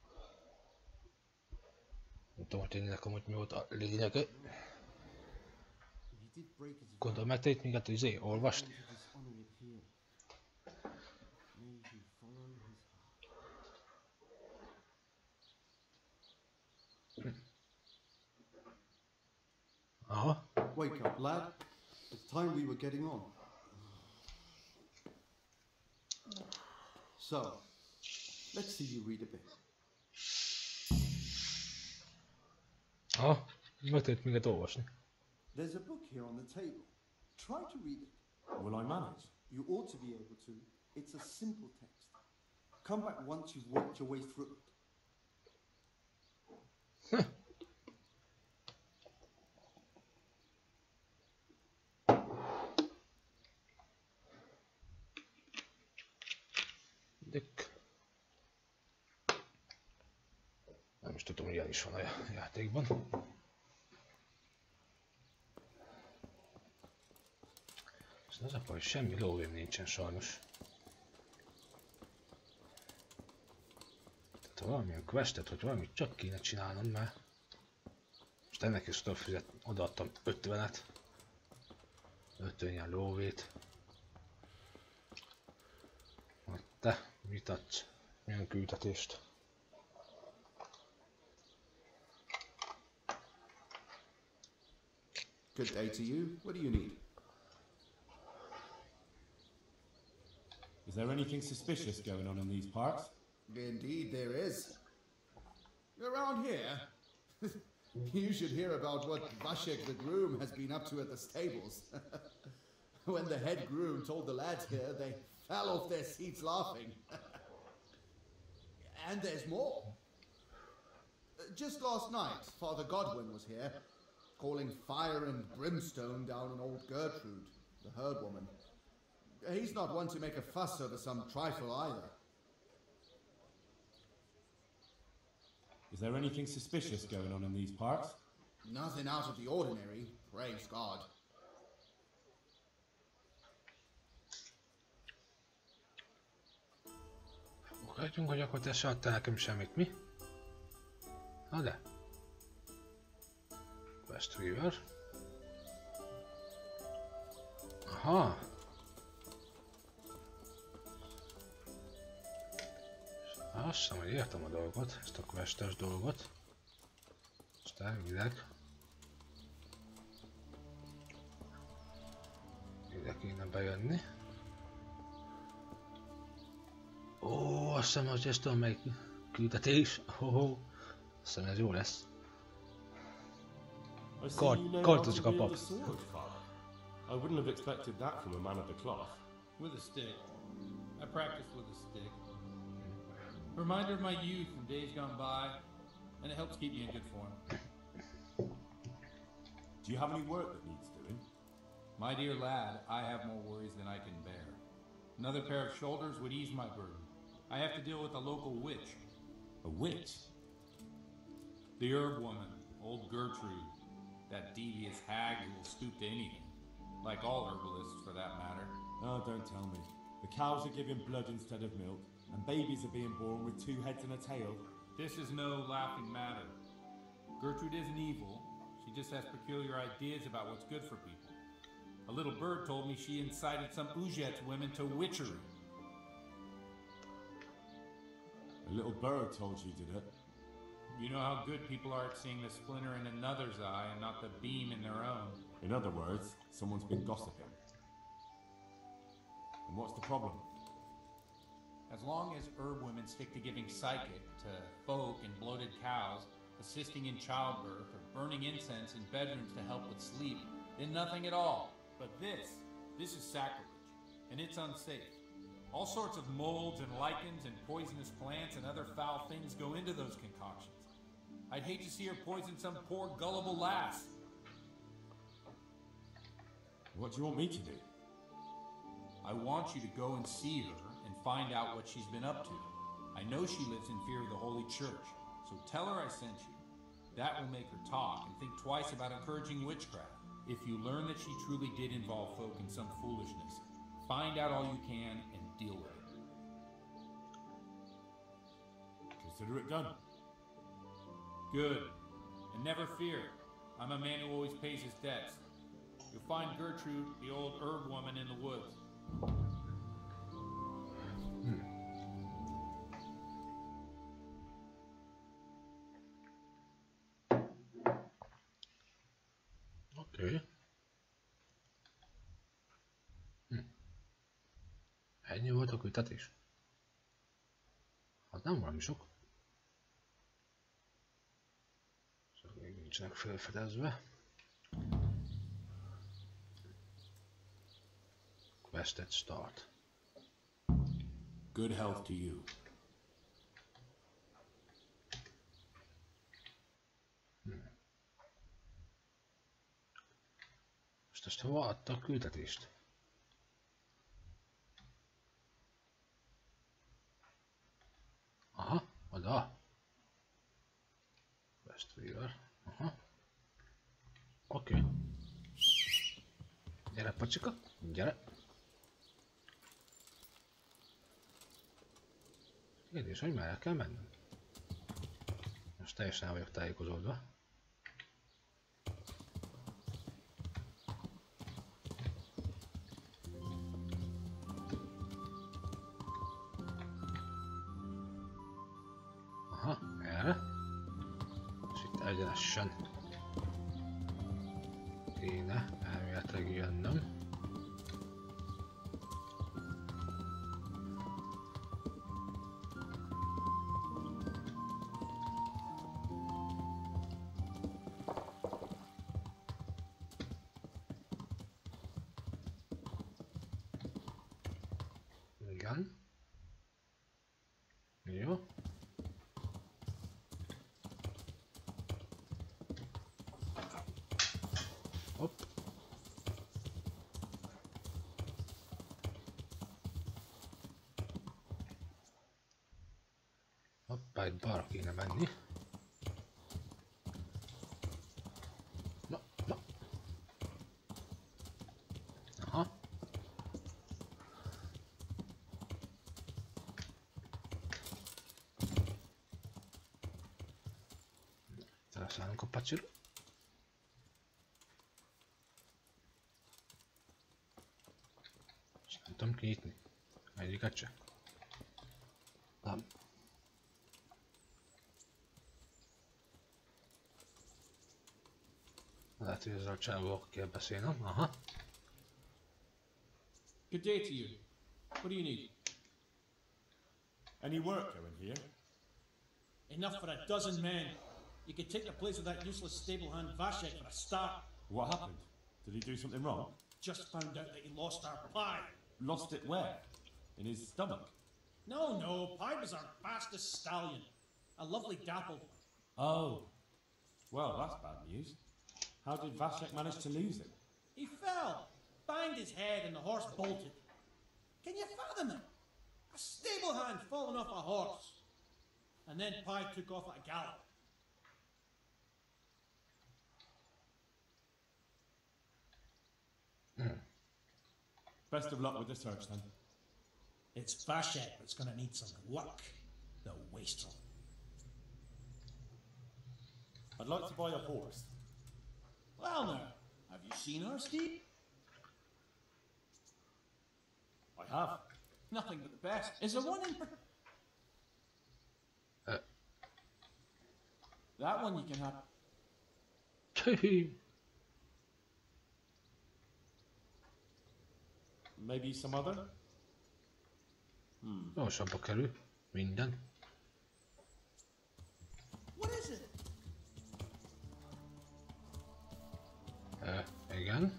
Nem tudom, hogy tényleg amúgy mi volt a lényege. He did break his Gondolom, mert te itt minket izé, olvast. Aha. Wake up, lad. It's time we were getting on. So, let's see you read a bit. Aha, megtett minket olvasni. There's a book here on the table. Try to read it. Will I manage? You ought to be able to. It's a simple text. Come back once you've worked your way through it. Huh. Dick. Nem is tudom, hogy ilyen is van a játékban. Ez az a baj, hogy semmi lóvém nincsen sajnos. Tehát ha valamilyen questet, hogy valamit csak kéne csinálnom, mert most ennek is tudom fizetni, odaadtam ötvenet. ötven ilyen lóvét. Te, mit adsz? Milyen küldetést? Good day to you. What do you need? Is there anything suspicious going on in these parts? Indeed there is. Around here, you should hear about what Vashek the groom has been up to at the stables. When the head groom told the lads here, they fell off their seats laughing. And there's more. Just last night, Father Godwin was here, calling fire and brimstone down on old Gertrude, the herdwoman. He's not one to make a fuss over some trifle either. Is there anything suspicious going on in these parts? Nothing out of the ordinary, praise God. Fogadjunk, hogy akkor te se adtál nekem semmit, mi? Na de. West River. Aha. Azt hiszem, hogy értem a dolgot, ezt a questes dolgot. Most elvileg. Ide kéne bejönni. Ó, azt hiszem, hogy ezt tudom melyik küldetés. Ó, azt hiszem, ez jó lesz. Kart, kartozik a pap. I wouldn't have expected that from a man of the cloth. With a stick. I practiced with a stick. Reminder of my youth and days gone by. and it helps keep me in good form. Do you have any work that needs doing? My dear lad, I have more worries than I can bear. Another pair of shoulders would ease my burden. I have to deal with a local witch. A witch? The herb woman, old Gertrude. That devious hag who will stoop to anything. Like all herbalists, for that matter. Oh, don't tell me. The cows are giving blood instead of milk, and babies are being born with two heads and a tail. This is no laughing matter. Gertrude isn't evil. She just has peculiar ideas about what's good for people. A little bird told me she incited some Ujet women to witchery. A little bird told you, did it? You know how good people are at seeing the splinter in another's eye and not the beam in their own. In other words, someone's been gossiping. And what's the problem? As long as herb women stick to giving psychic to folk and bloated cows, assisting in childbirth, or burning incense in bedrooms to help with sleep, then nothing at all. But this, this is sacrilege, and it's unsafe. All sorts of molds and lichens and poisonous plants and other foul things go into those concoctions. I'd hate to see her poison some poor gullible lass. What do you want me to do? I want you to go and see her and find out what she's been up to. I know she lives in fear of the Holy Church, so tell her I sent you. That will make her talk and think twice about encouraging witchcraft. If you learn that she truly did involve folk in some foolishness, find out all you can and deal with it. Consider it done. Good. And never fear. I'm a man who always pays his debts. You'll find Gertrude, the old herb woman, in the woods. Hmm. Okay. Hm. Ennyi volt a küldetés? Az nem valami sok. Csak még nincsenek felfedezve. Quested start. Good health to you. Hmm. Most ezt hova adta a küldetést? Aha, oda. West River. Aha. Oké. Okay. Gyere, pacsika, gyere. Kérdés, hogy merre kell mennem? Most teljesen el vagyok tájékozódva. Aha, erre. És itt egyenesen kéne elméletileg jönnöm. Igen. Jó. Hopp. Hoppá, itt balra kéne menni. Na, na. Aha. Teleszállunk a pacsira. És nem tudom kinyitni. Egyiket se. Nem. Lehet, hogy ezzel a csávóval kell beszélnem. Aha. Good day to you. What do you need? Any work going here? Enough for a dozen men. You could take the place of that useless stable hand Vashek for a start. What happened? Did he do something wrong? Just found out that he lost our pie. Lost it where? In his stomach? No, no, Pie was our fastest stallion. A lovely dappled one. Oh. Well, that's bad news. How did Vashek manage to lose it? He fell, banged his head, and the horse bolted. Can you fathom it? A stable hand falling off a horse. And then Pi took off at a gallop. Best of luck with the search, then. It's Vashek that's gonna need some luck, the wastrel. I'd like to buy a horse. Well now, have you seen our steed? I have. Nothing but the best. Is there one in particular? Uh. That one you can have. Maybe some other? Hmm. Jó, sokba kerül. Minden. What is it? Uh, igen.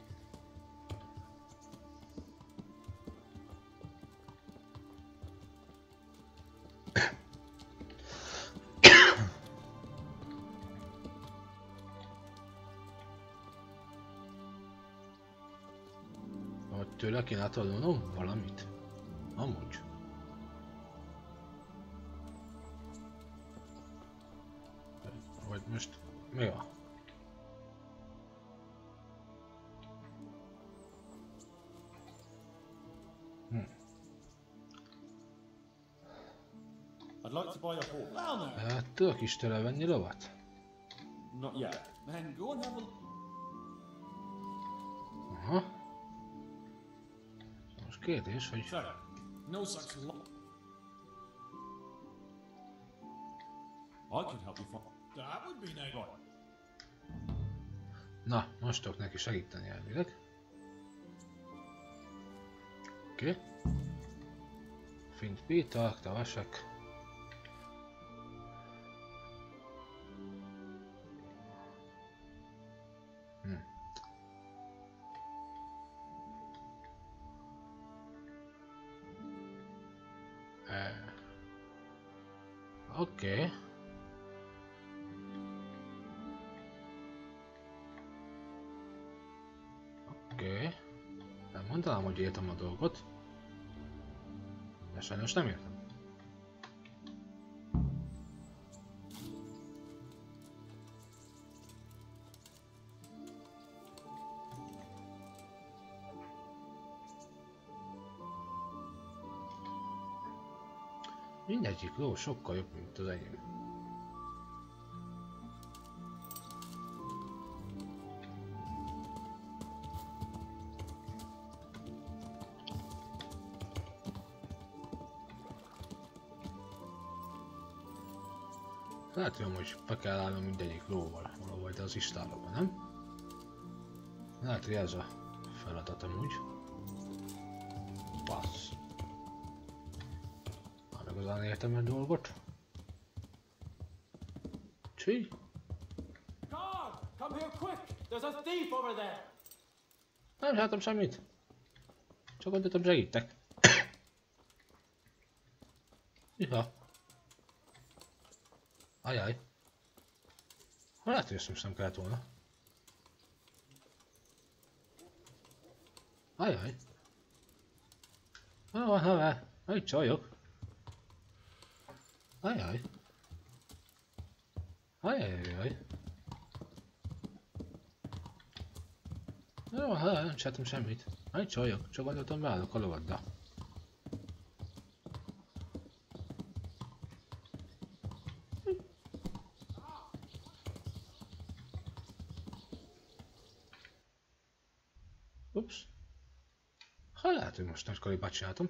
Hogy tőle kéne átadnom valamit? Amúgy. Vagy most mi van? Hm. I'd like to buy a horse. Well now. Hát tudok is tőle venni lovat? Not yet. Then go and have a... Aha. Most kérdés, hogy... Sorry, no such luck. I can help you find... That would be nice. Right. Na, most tudok neki segíteni elvileg. Oké. Okay. Fint Pita, Vashek. Hm. Uh. Oké. Okay. Oké. Okay. Nem mondanám, hogy értem a dolgot. De sajnos nem értem. Mindegyik ló sokkal jobb, mint az enyém. Lehet, hogy be kell állnom mindegyik lóval, valahogy az istálóban, nem? Lehet, hogy ez a feladat amúgy. Passz. Nem igazán értem a dolgot. Csí? Guard! Come here quick! There's a thief over there! Nem látom semmit. Csak gondoltam segítek. Iha. Ajaj. Ha lehet, hogy ezt most nem kellett volna. Ajaj. Ha, ha, ha, ha, itt csajok. Ajaj. Ajajajaj. Jó, ha, nem csináltam semmit. Ha, itt csajok, csak gondoltam beállok a lovaddal. Ups. Ha lehet, hogy most nagy kalibát csináltam.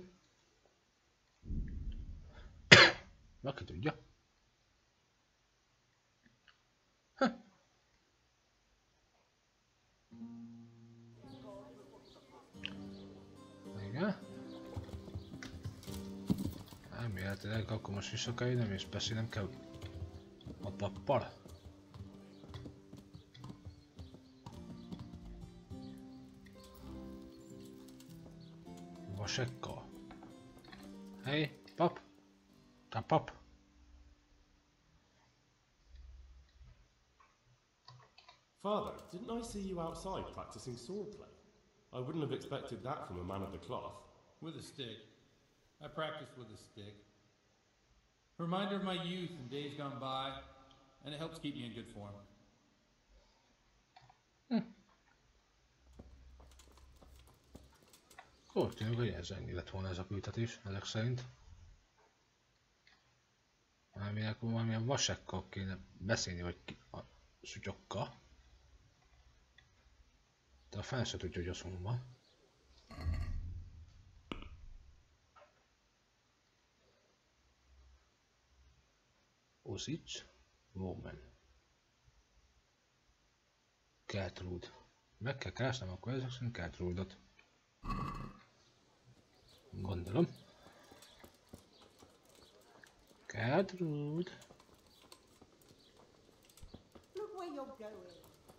Aki tudja. Ha. Igen. Elméletileg akkor most vissza kell jönnöm és beszélnem kell a pappal. Vashekkal. Hey, pap. Ta pap. Father, didn't I see you outside practicing swordplay? I wouldn't have expected that from a man of the cloth. With a stick. I practice with a stick. Reminder of my youth and days gone by, and it helps keep me in good form. Úgy tűnik, hogy ez ennyi lett volna ez a küldetés, ezek szerint. Valaminek valamilyen vasekkal kéne beszélni, vagy ki, a szutyokkal. De a fel se tudja, hogy azon van. Oszic, Woman. Gertrude. Meg kell keresnem akkor ezek szerint Gertrude-ot. Gondolom. Gertrude. Look where you're going.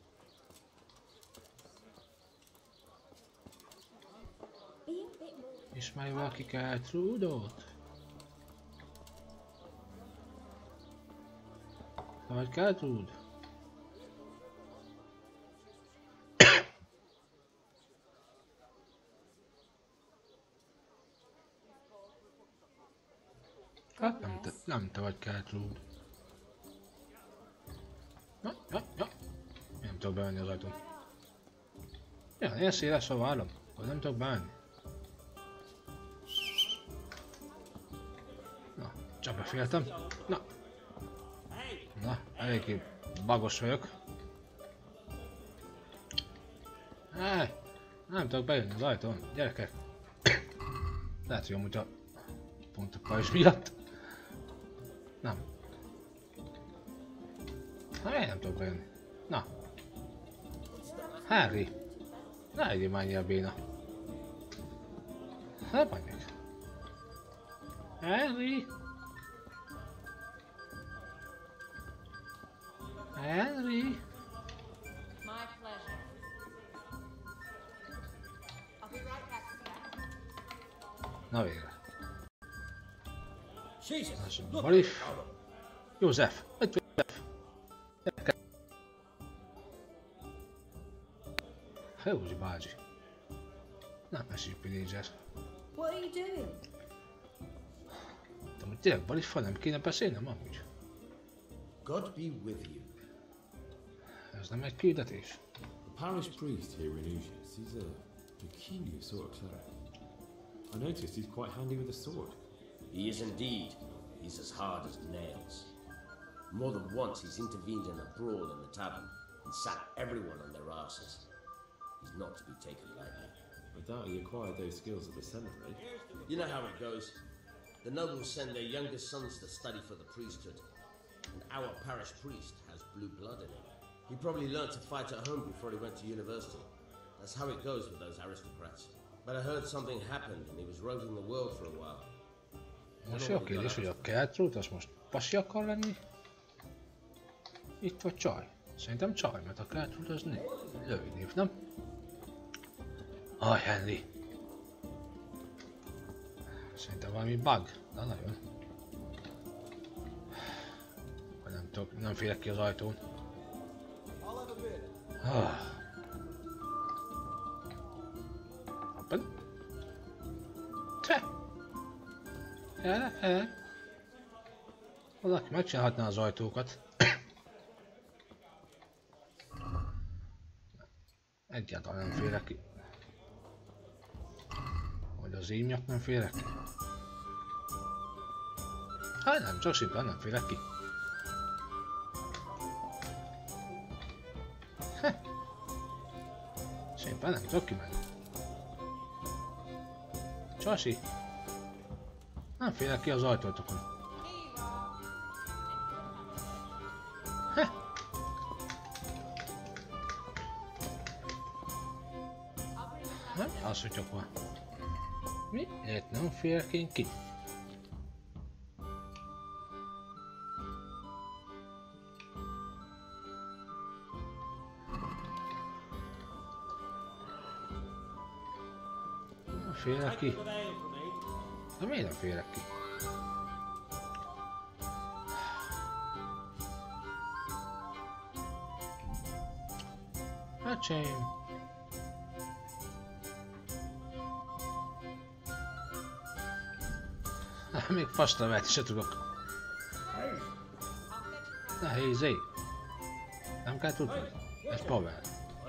Ismerj valaki Gertrude-ot? Te vagy Gertrude? Hát nem te, nem te vagy Gertrude. Ja, ja, ja. Nem tudok bevenni az ajtón. Ja, ilyen széles a vállam, akkor nem tudok bevenni. Na, csak beféltem. Na. Na, eléggé bagos vagyok. Hey, nem tudok bejönni az ajtón, gyerekek. Lehet, hogy amúgy a pont a pajzs miatt. Nem. Na, miért nem tudok bejönni? Na. Harry. Ne legyél már ennyire béna. Hát mondjuk. Harry. Harry. My pleasure. I'll be right back. Na végre. Jesus, Balif. József. Itt vagy József. Józsi bácsi. Nem mesélj Pinézser. What are you doing? De hogy tényleg Baliffal nem kéne beszélnem amúgy. God be with you. Ez nem egy küldetés. The parish priest here in Ujias, he's a peculiar sort of cleric. I noticed he's quite handy with a sword. He is indeed. He's as hard as nails. More than once he's intervened in a brawl in the tavern and sat everyone on their asses. He's not to be taken lightly. I doubt he acquired those skills at the seminary. You know how it goes. The nobles send their youngest sons to study for the priesthood, and our parish priest has blue blood in him. He probably learned to fight at home before he went to university. That's how it goes with those aristocrats. But I heard something happened and he was roving the world for a while. Most jó kérdés, hogy a Gertrude az most pasi akar lenni? Itt vagy csaj? Szerintem csaj, mert a Gertrude az női név, nem? Aj, Henry. Szerintem valami bug. Na nagyon. Nem tudok, nem félek ki az ajtón. Ah. Open. Te! Gyerek, gyerek. Valaki megcsinálhatná az ajtókat. Egyáltalán nem félek ki. Vagy az én miatt nem félek ki. Hát nem, csak szimplán nem félek ki. Heh. Szimplán nem tudok kimenni. Csasi. Nem félek ki az ajtótokon. Heh. Nem, az, hogy csak van. Miért nem félek én ki? Nem félek ki? De miért nem félek ki? Öcsém! Még faslevelet is se tudok. Nehéz, éj! Nem kell tudni? Ez Pavel.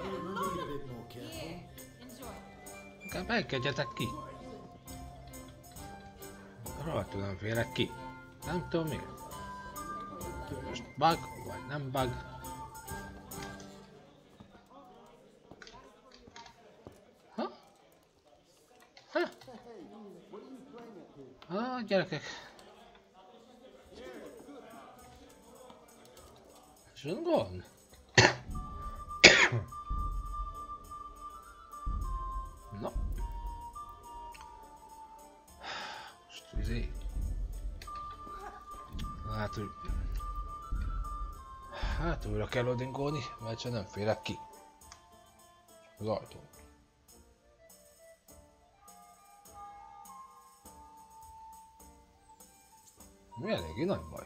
Inkább elkedjetek ki. Rohadtul nem férek ki. Nem tudom miért. Most bug, vagy nem bug. Ha? Ha? Ah, gyerekek. És gond? Na. Most izé. Hát, hogy... Hát újra kell odingolni, mert csak nem férek ki. Az ajtón. Mi eléggé nagy baj.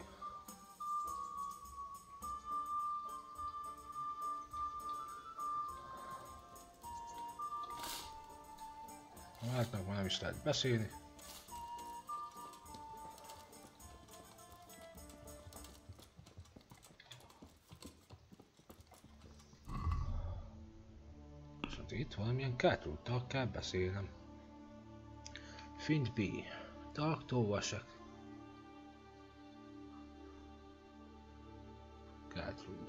Hát meg már nem is lehet beszélni. És hát itt valamilyen Gertrúddal kell beszélnem. Find B. Dark Tóvasek. Gertrúd.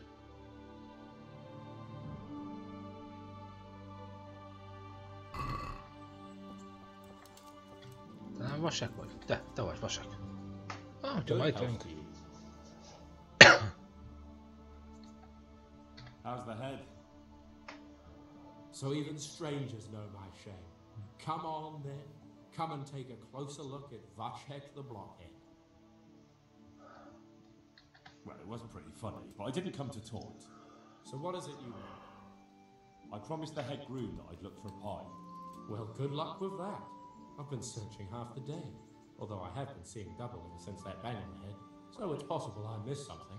Te nem vasek vagy? Te, te vagy vasek. Ah, hogyha majd vagyunk. How's the head? So even strangers know my shame. Come on then, come and take a closer look at Vashek the Blockhead. Well, it wasn't pretty funny, but I didn't come to taunt. So what is it you want? I promised the head groom that I'd look for pie. Well, good luck with that. I've been searching half the day, although I have been seeing double ever since that bang on the head, so it's possible I missed something.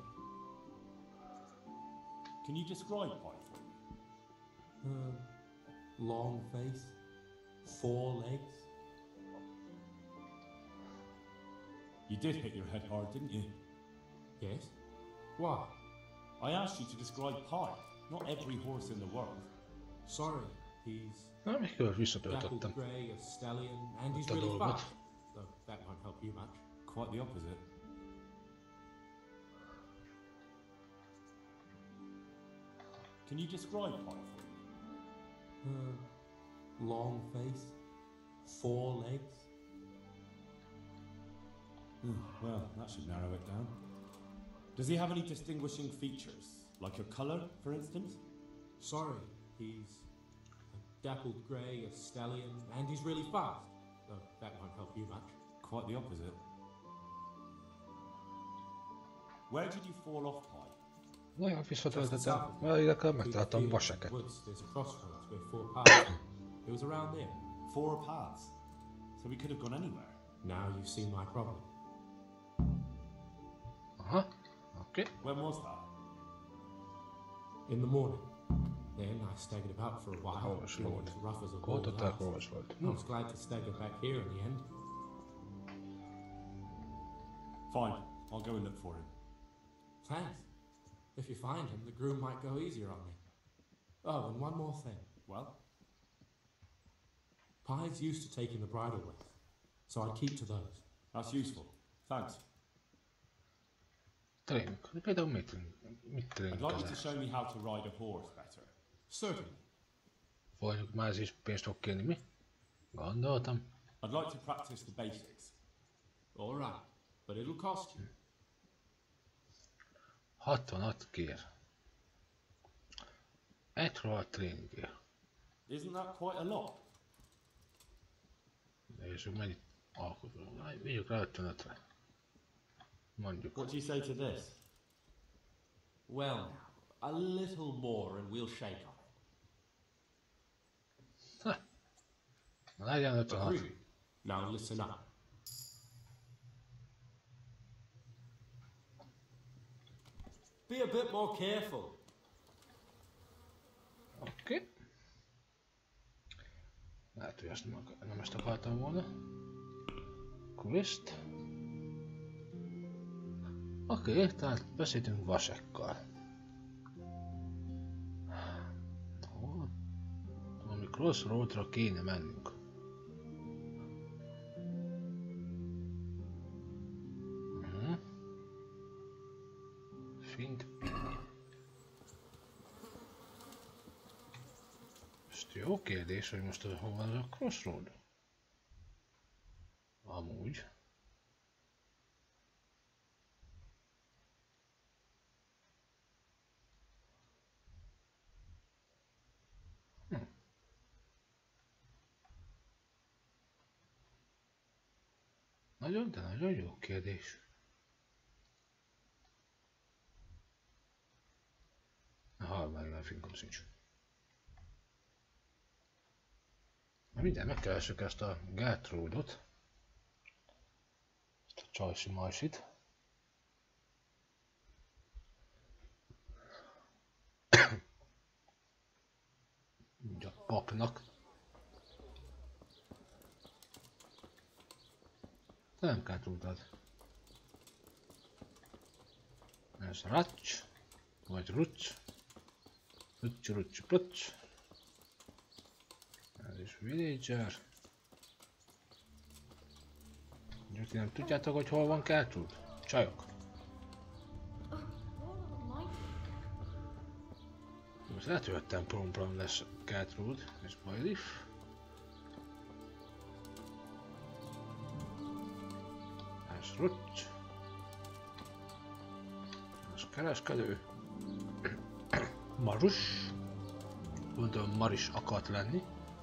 Can you describe pie for me? Uh, long face, four legs. You did hit your head hard, didn't you? Yes? Why? I asked you to describe pie, not every horse in the world. Sorry, he's Na, mikor visszatöltöttem. dappled grey, a stallion, and he's Ott a really dolgot. fast. Though that won't help you much. Quite the opposite. Can you describe pie for me? Uh, long face, four legs. Hmm, well, that should narrow it down. Does he have any distinguishing features? Like a colour, for instance? Sorry, he's a dappled grey, a stallion, and he's really fast. Though that won't help you much. Quite the opposite. Where did you fall off, Pie? Nagyon visszatöltöttem. Mert ide kell megtaláltam vaseket. Woods, there's a crossroads where four paths. It was around there. Four paths. So we could have gone anywhere. Now you see my problem. Aha, okay. When was that? In the morning. Then I staggered about for a while. Oh, it's Lord. As rough as a Go to bull's that ass. horse, Lord. I was glad to stagger back here in the end. Fine, I'll go and look for him. Thanks. If you find him, the groom might go easier on me. Oh, and one more thing. Well? Pies used to taking the bridle ways, so I'd keep to those. That's useful. Thanks. Tréning. Például mit, mit I'd like you to tréningezás? show me how to ride a horse better. Certainly. Folyjuk már is pénzt fog kérni, mi? Gondoltam. I'd like to practice the basics. All right, but it'll cost you. hatvanat kér. Egy rohadt tréningért. Isn't that quite a lot? Nézzük, mennyit alkotunk. Na, vigyük rá ötvenötre. Mondjuk. What do you say to this? Well, now, a little more and we'll shake on it. Na, legyen ötvenhat. Agreed. Now listen up. Be a bit more careful. Oké. Lehet, hogy ezt nem, nem ezt akartam volna. Quest. Oké, okay, tehát beszéltünk Vasekkal. Hol? Valami crossroadra kéne mennünk. Uh-huh. Fint Pini. Most jó kérdés, hogy most hol van az a crossroad? Amúgy. Hm. Nagyon, de nagyon jó kérdés. Aha, már nem finkom sincs. Na minden, megkeressük ezt a Gertrude-ot. Ezt a csajsi majsit. Úgy a papnak. De nem kell tudnod. Ez Racs, vagy Rucs. Rucs, Rucs, Rucs. Ez is Villager. Úgyhogy nem tudjátok, hogy hol van Gertrude? Csajok. Most lehet, hogy a templomban lesz Gertrude és Bailiff. Ez Rucs. Ez kereskedő. Marus. Gondolom Maris akart lenni.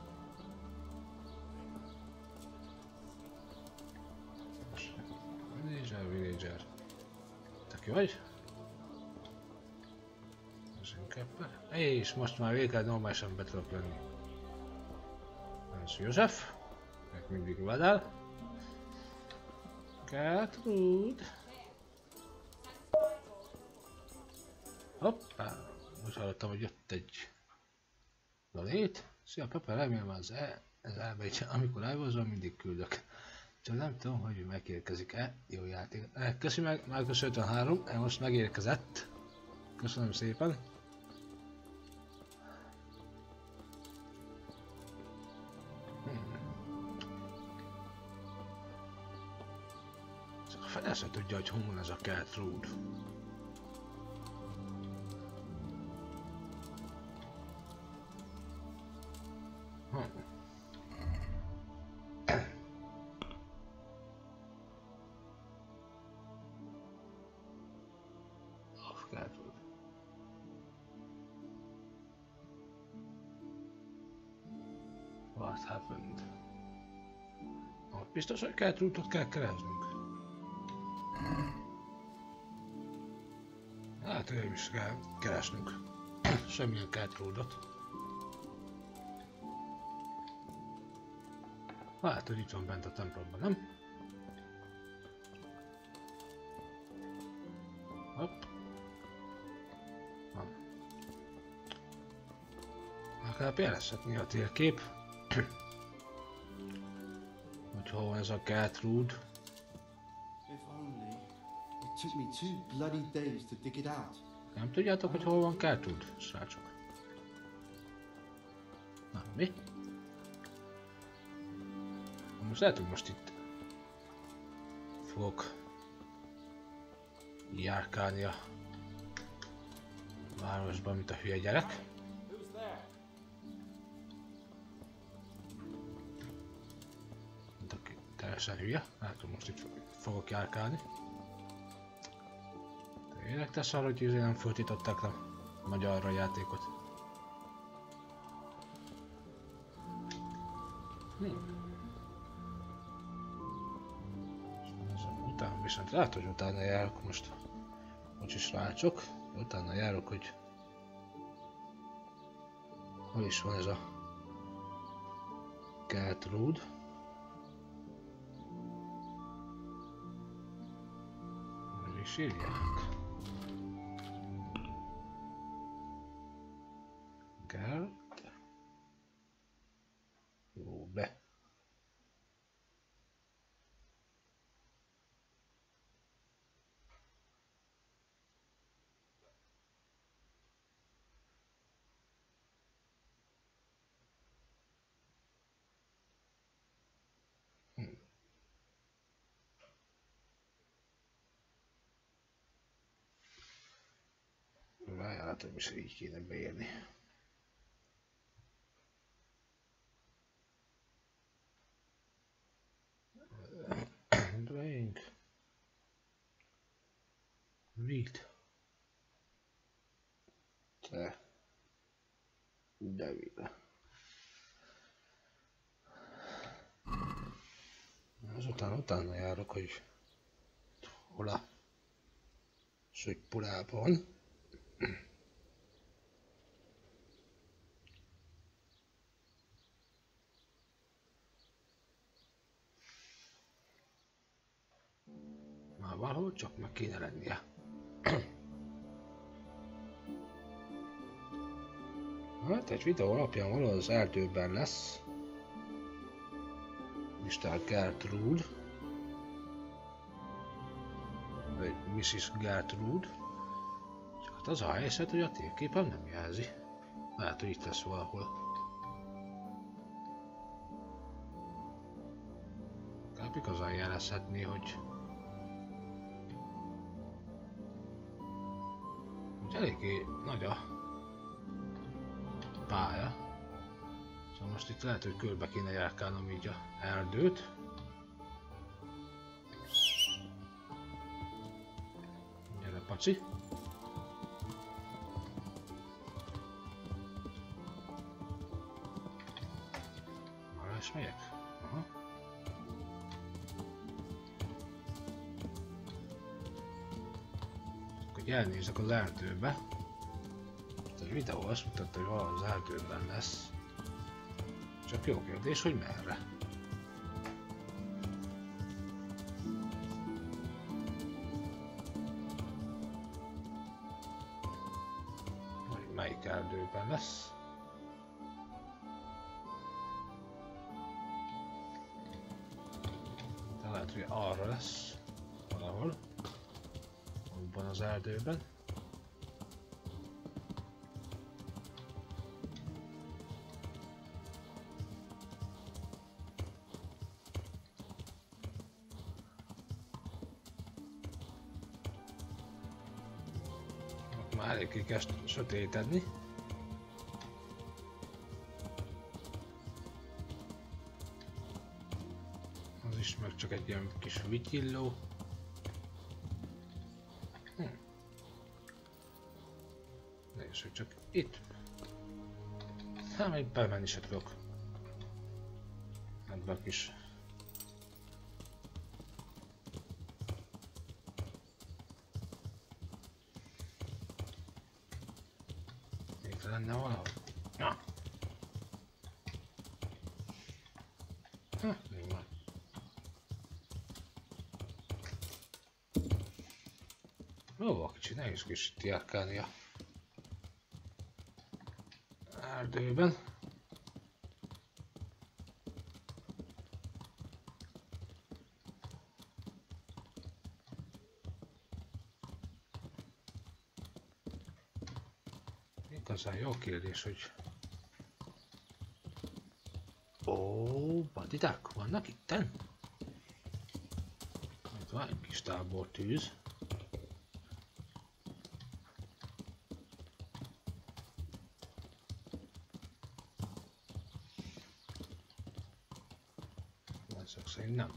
Villager, Villager. Te ki vagy? És most már végre normálisan be tudok lenni. Ez József. Meg mindig vadál. Gertrude. Hoppá. Most hallottam, hogy jött egy donét. Szia Pepe, remélem az el, ez elbegy, amikor elhozom, mindig küldök. Csak nem tudom, hogy megérkezik-e. Jó játék. Köszi meg, Márkusz ötvenhárom, most megérkezett. Köszönöm szépen. Csak a fele se tudja, hogy hol van ez a Gertrude. Hm. Gertrude. What happened? Oh, biztos, hogy Gertrude-ot kell keresnünk. Hát, ő is kell keresnünk. Semmilyen Gertrude-ot. Hát, hogy itt van bent a templomban, nem? Hopp. Van. Legalább jelezhetni a térkép. Hogy hol van ez a Gertrude. If only. It took me two bloody days to dig it out. Nem tudjátok, hogy hol van Gertrude, srácok? Na, mi? Most lehet, hogy most itt fogok járkálni a városban, mint a hülye gyerek. Mint aki teljesen hülye. Lehet, hogy most itt fogok járkálni. Tényleg tesz arra, hogy nem fordították a magyarra a játékot. Hmm. Utána viszont lehet, hogy utána járok most. Bocsi srácok, utána járok, hogy hol is van ez a Gertrude. Hol is írják? Gert. Jó, be. Bejáratom is így kéne beérni. Drink. Meat. Te. David. Azután utána járok, hogy hol a sütpulában. Már valahol csak meg kéne lennie. Hát egy videó alapján valahol az erdőben lesz. mister Gertrude. Vagy missziz Gertrude. Csak hát az a helyzet, hogy a térképen nem jelzi. Lehet, hogy itt lesz valahol. Tehát igazán jelezhetné, hogy hogy eléggé nagy a pálya. Szóval most itt lehet, hogy körbe kéne járkálnom így a erdőt. Gyere, paci! Arra is megyek? Aha. Hogy elnézek az erdőbe. A videó azt mutatta, hogy valahol az erdőben lesz. Csak jó kérdés, hogy merre. Vagy melyik erdőben lesz. De lehet, hogy arra lesz. Valahol. Abban az erdőben. Már elég kezd sötétedni. Az is meg csak egy ilyen kis vityilló. Hm. Nézzük csak itt. Hát még bemenni se tudok. Ebben a kis lenne valahol. Na. Ha, jó van. Ó, kicsit nehéz kis itt járkálni a erdőben. Igazán jó kérdés, hogy... Ó, banditák vannak itten? Itt van egy kis tábortűz. Ezek szerint nem.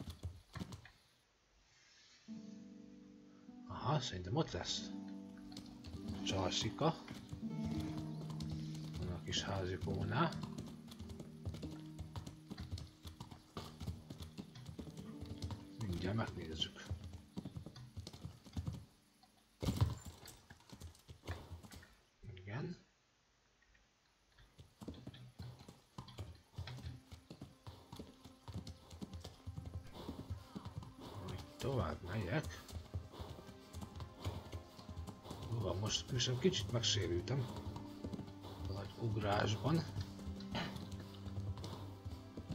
Aha, szerintem ott lesz. Csalszika. Kis házikónál. Mindjárt megnézzük. Igen. Tovább megyek. Hova, most viszont kicsit megsérültem. Ugrásban.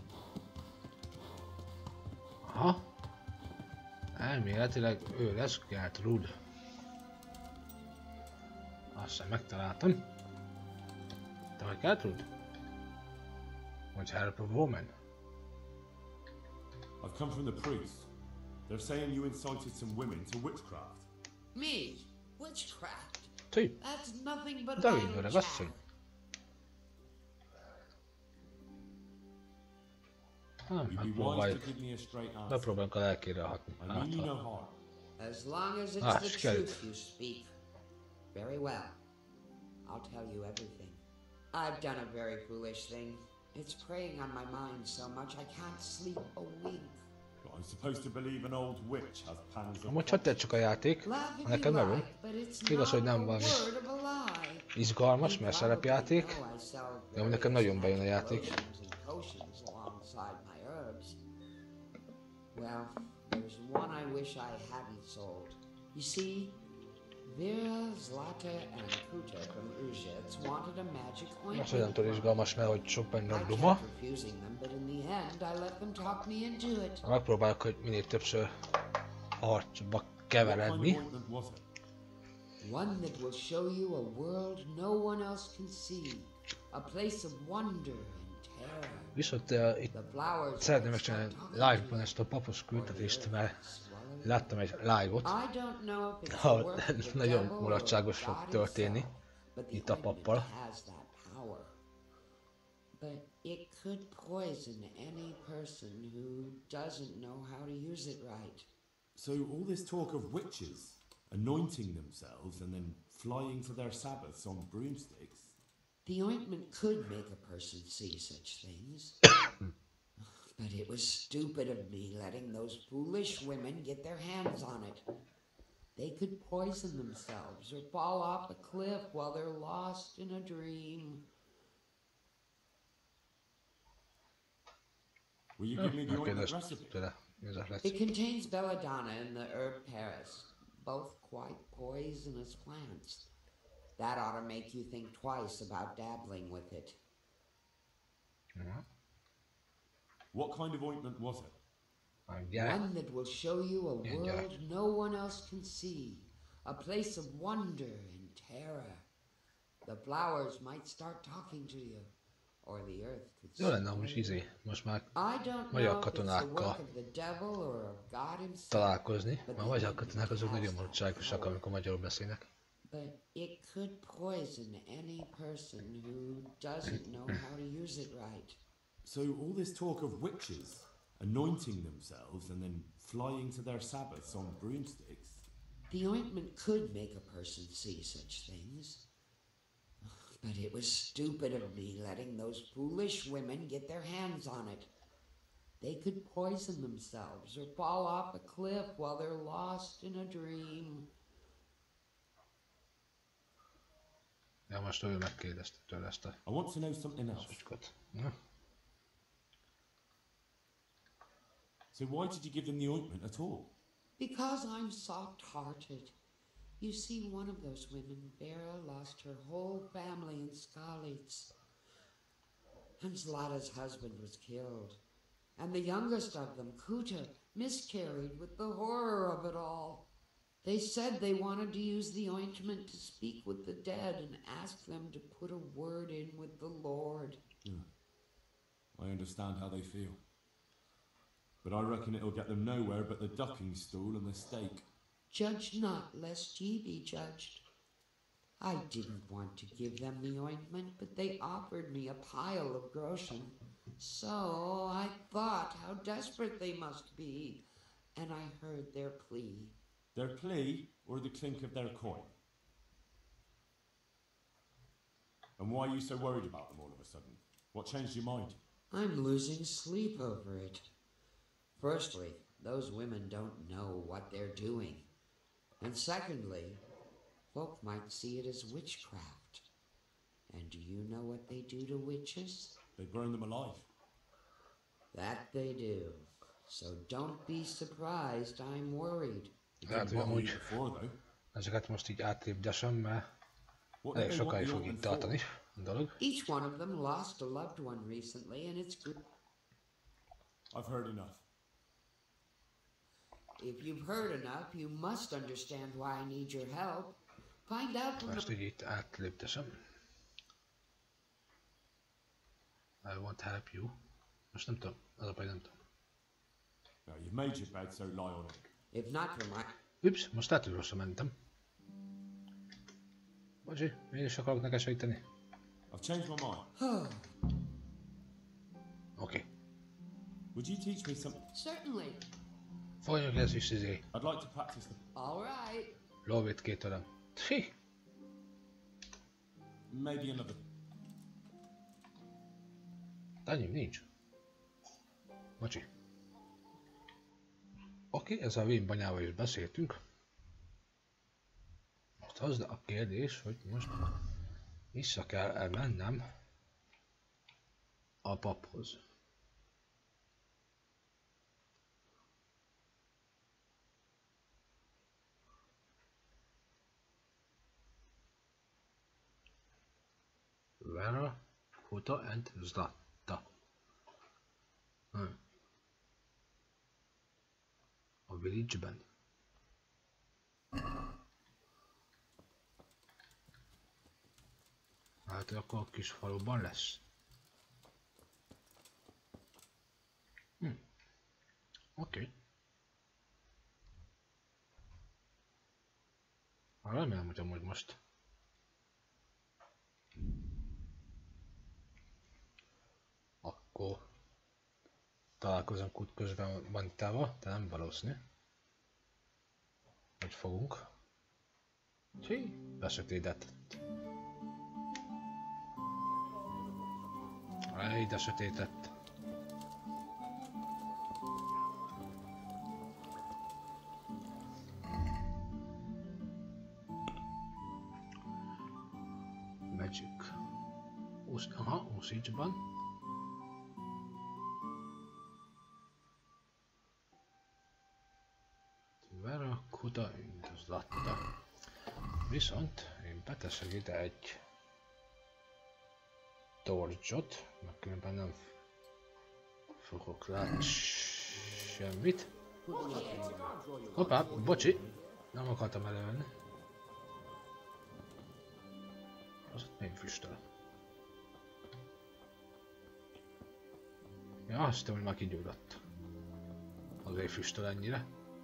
Aha. Elméletileg ő lesz Gertrude. Azt sem megtaláltam. Te vagy Gertrude? Vagy help a woman? I've come from the priest. They're saying you incited some women to witchcraft. Me? Witchcraft? Sí. That's nothing but David idle öreg chatter. asszony. Nem, megpróbáljuk. Megpróbáljuk a lelkére hatni. Hátra. As long as it's Ah, the sikerült. truth you speak. Very well. I'll tell you everything. I've done a very foolish thing. It's preying on my mind so much I can't sleep a wink. I'm supposed to believe an old witch has pangs of... Amúgy csak tetszik a játék. Nekem nagyon. Igaz, hogy nem valami izgalmas, mert szerepjáték. De amúgy nekem nagyon bejön a játék. Well, there's one I wish I hadn't sold. You see, Vera, Zlata, and Kuta from Uzhets wanted a magic Most ointment. olyan túl izgalmas, mert hogy sok benne a I duma. kept refusing them, but in the end, I let them talk me into it. Megpróbálok, hogy minél többször harcba keveredni. One that will show you a world no one else can see, a place of wonder and terror. Viszont uh, itt szeretném megcsinálni live-ban ezt a papos küldetést, mert láttam egy live-ot, ahol nagyon mulatságos fog történni itt a pappal. But it could poison any person who doesn't know how to use it right. So all this talk of witches anointing themselves and then flying to their sabbaths on broomsticks. The ointment could make a person see such things. But it was stupid of me letting those foolish women get their hands on it. They could poison themselves or fall off a cliff while they're lost in a dream. Will you give me the ointment recipe? It contains belladonna and the herb Paris, both quite poisonous plants. That ought to make you think twice about dabbling with it. Yeah. What kind of ointment was it? One that will show you a world no one else can see, a place of wonder and terror. The flowers might start talking to you, or the earth could Jó lenne, most izé, most már magyar katonákkal találkozni, mert a magyar katonák azok nagyon mulatságosak, amikor magyarul beszélnek. But it could poison any person who doesn't know how to use it right. So all this talk of witches anointing themselves and then flying to their sabbaths on broomsticks. The ointment could make a person see such things. But it was stupid of me letting those foolish women get their hands on it. They could poison themselves or fall off a cliff while they're lost in a dream. Ja, most ő megkérdezte tőle ezt a... I want to know something else. Ja. So why did you give them the ointment at all? Because I'm soft-hearted. You see, one of those women, Vera, lost her whole family in Skalitz. And Zlata's husband was killed. And the youngest of them, Kuta, miscarried with the horror of it all. They said they wanted to use the ointment to speak with the dead and ask them to put a word in with the Lord. Yeah. I understand how they feel. But I reckon it'll get them nowhere but the ducking stool and the stake. Judge not, lest ye be judged. I didn't want to give them the ointment, but they offered me a pile of groschen. So I thought how desperate they must be, and I heard their plea. Their plea or the clink of their coin? And why are you so worried about them all of a sudden? What changed your mind? I'm losing sleep over it. Firstly, those women don't know what they're doing. And secondly, folk might see it as witchcraft. And do you know what they do to witches? They burn them alive. That they do. So don't be surprised I'm worried. Hát, hogy amúgy ezeket most így átlépdesem, mert elég sokáig fog itt tartani a dolog. Each one of them lost a loved one recently, and it's good. I've heard enough. If you've heard enough, you must understand why I need your help. Find out from Ezt így itt átléptesem. I won't help you. Most nem tudom, az a baj, nem tudom. Now, you've made your bed, so lie on it. If not for my... Ups, most lehet, hogy rosszra mentem. Bocsi, én is akarok neked segíteni. I've changed my mind. Oké. Okay. Would you teach me something? Certainly. Folyjunk ez is izé. I'd like to practice the... All right. Lóvét két tőlem. Hi. Maybe another... Annyim nincs. Bocsi. Oké, okay, ez a vén banyával is beszéltünk. Most az a kérdés, hogy most vissza kell elmennem a paphoz. Vera, Huta and Zlatta. Hmm. A village-ben. Hát akkor a kis faluban lesz. Hm. Oké. Okay. Remélem, hogy amúgy most akkor találkozunk útközben Vanitával, de nem valószínű, hogy fogunk. Csí, besötétedett. Ej, de sötét lett. Magic. Us aha, Osage-ban. Vera, Kuta, Zlatta. Viszont én beteszek ide egy torcsot, mert különben nem fogok látni semmit. Hoppá, bocsi, nem akartam elővenni. Az ott még füstöl. Ja, azt hiszem, hogy már kigyulladt. Azért füstöl ennyire.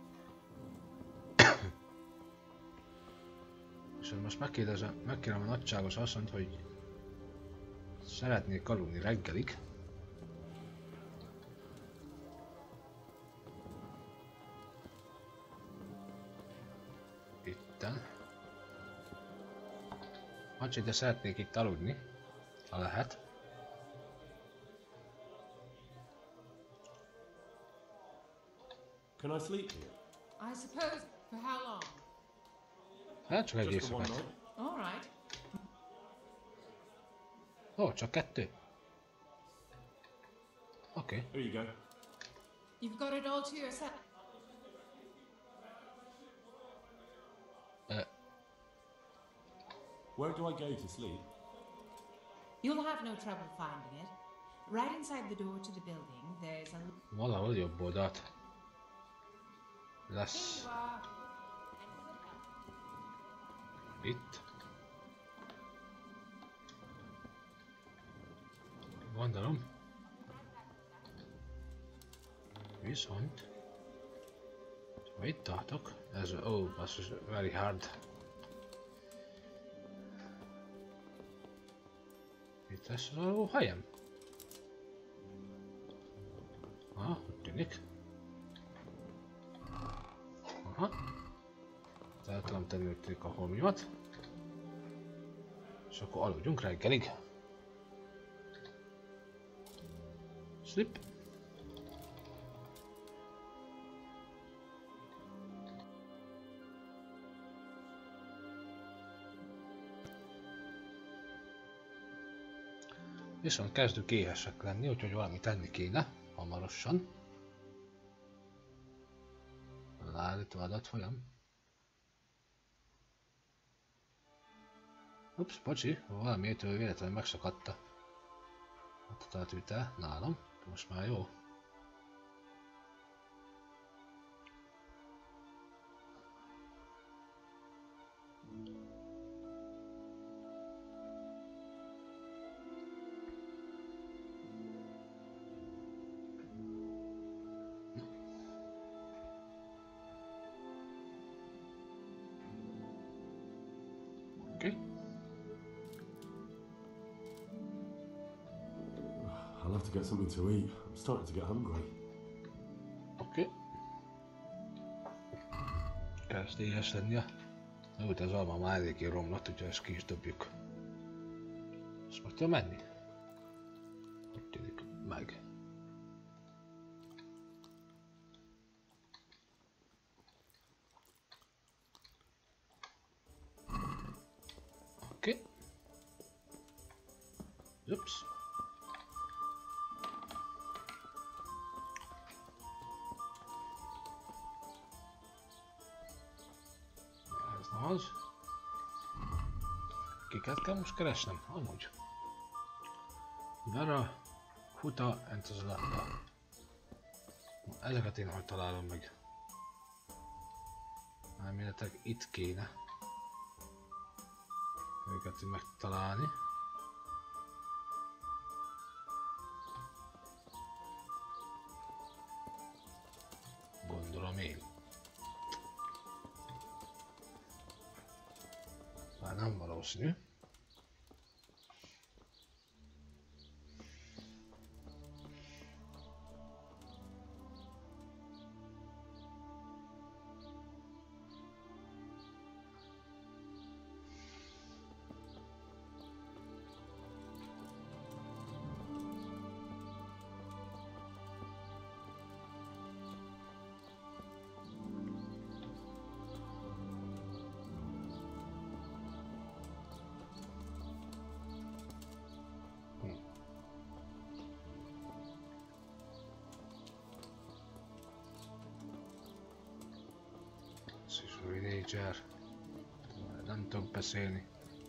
És most megkérdezem, megkérem a nagyságos asszonyt, hogy szeretnék aludni reggelig. Itten. Macsi, de szeretnék itt aludni, ha lehet. Can I sleep here? I suppose. For how long? Hát csak egy éjszakát. All right. Ó, csak kettő? Oké. Okay. Here you go. You've got it all to yourself. Uh. Where do I go to sleep? You'll have no trouble finding it. Right inside the door to the building, there's a... Valahol jobb oldalt lesz. Itt. Gondolom. Viszont mit tartok? Ez, oh, this is very hard. Itt lesz az alvó helyem. Ah, úgy tűnik. Aha. El tudom tenni a holmimat. És akkor aludjunk reggelig. Sleep. Viszont kezdünk éhesek lenni, úgyhogy valamit tenni kéne hamarosan. Leállítva adatfolyam. Ups, bocsi, valamiétől véletlenül megszakadt a adatátvitel nálam. Most már jó. get something to eat. I'm starting to get hungry. Oké. Okay. Kezd éheskednie. Jó, az alma már eléggé romlott, úgyhogy ezt ki is dobjuk. Ezt meg tudom menni? Úgy tűnik meg. Oké. Okay. Ups. Ez az. Kiket kell most keresnem? Amúgy. Vera, Huta, Entozalatta. Ezeket én hogy találom meg. Elméletek itt kéne őket megtalálni. Gondolom én. Már nem valószínű. Villager. Nem tudok beszélni.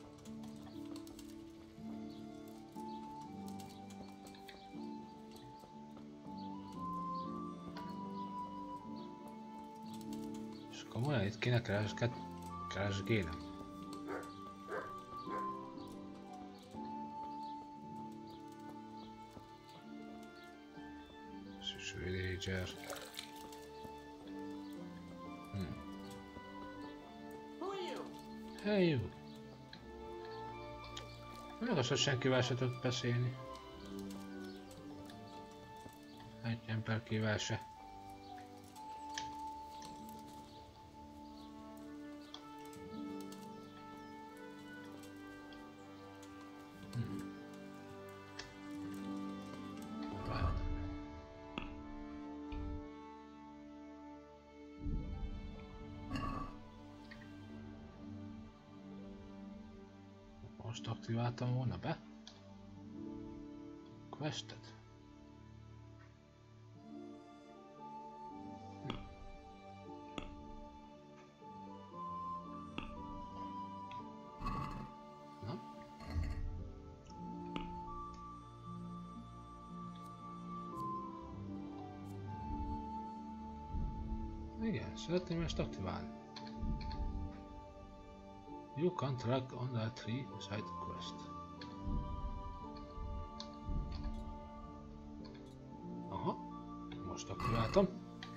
És komolyan itt kéne keresgélnem. Villager. Hey, jó. Nem az, hogy senkivel se tudok beszélni. Egy emberkével se. Most aktiváltam volna be. Questet. Hm. Na. Igen, szeretném ezt aktiválni. You can track on that tree side quest. Aha, most aktiváltam.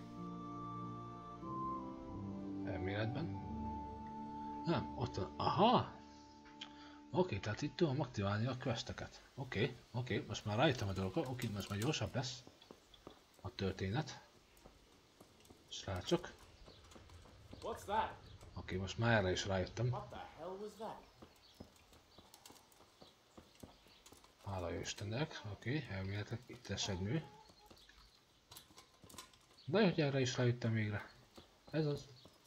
Elméletben. Nem, ott van. Aha! Oké, okay, tehát itt tudom aktiválni a questeket. Oké, okay, oké, okay, most már rájöttem a dolgokra. Oké, okay, most már gyorsabb lesz a történet. Srácok. What's that? Oké, okay, most már erre is rájöttem. What the hell was that? Hála jó Istennek, oké, okay, elméletek, itt lesz egy nő. De hogy erre is rájöttem végre. Ez az.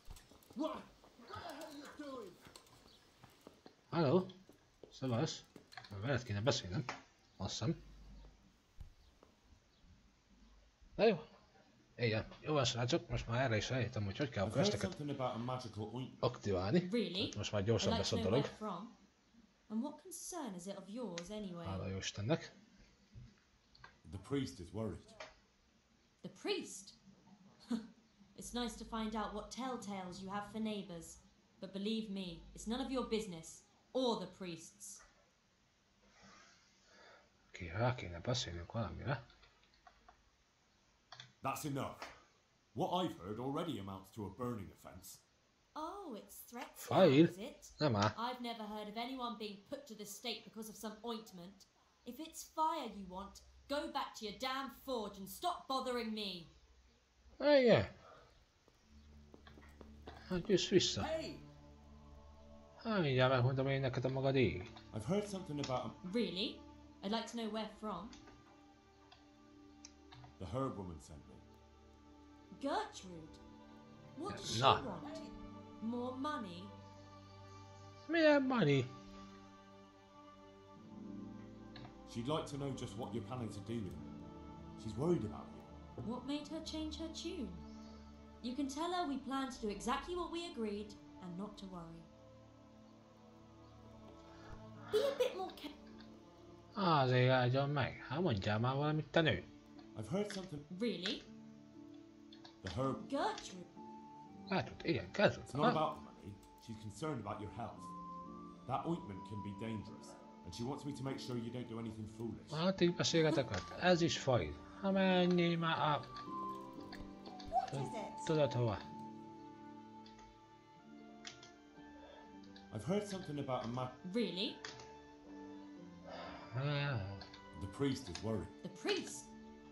Halló? Szevasz? Veled kéne beszélnem. Azt hiszem. De jó. Igen, jó van srácok, most már erre is rájöttem, hogy hogy kell a questeket aktiválni. Really? Most már gyorsabb lesz a dolog. And what concern is it of yours anyway? Hála jó Istennek. The priest is worried. The priest? It's nice to find out what telltales you have for neighbors, but believe me, it's none of your business, or the priest's. Ki rá kéne beszélnünk valamire. That's enough. What I've heard already amounts to a burning offence. Oh, it's threats now, is it? Nem áll. I've never heard of anyone being put to the stake because of some ointment. If it's fire you want, Go back to your damn forge and stop bothering me. Igen. Hát jössz vissza. Hát mindjárt megmondom én neked a magadék. I've heard something about Really? I'd like to know where from. the herb woman sent me. Gertrude. What does she Nah. want? More money? Milyen money? She'd like to know just what you're planning to do with it. She's worried about you. What made her change her tune? You can tell her we plan to do exactly what we agreed and not to worry. Be a bit more careful. Azért áldjon meg. Hát mondjál már valamit, te nő. I've heard something. Really? The herb. Gertrude. Gertrude, igen, Gertrude. It's not about the money. She's concerned about your health. That ointment can be dangerous, and she wants me to make sure you don't do anything foolish. Hát így beszélgetek ott. Ez is faj. Ha menjél már a... Tudod hova? I've heard something about a ma- Really? The priest is worried. The priest?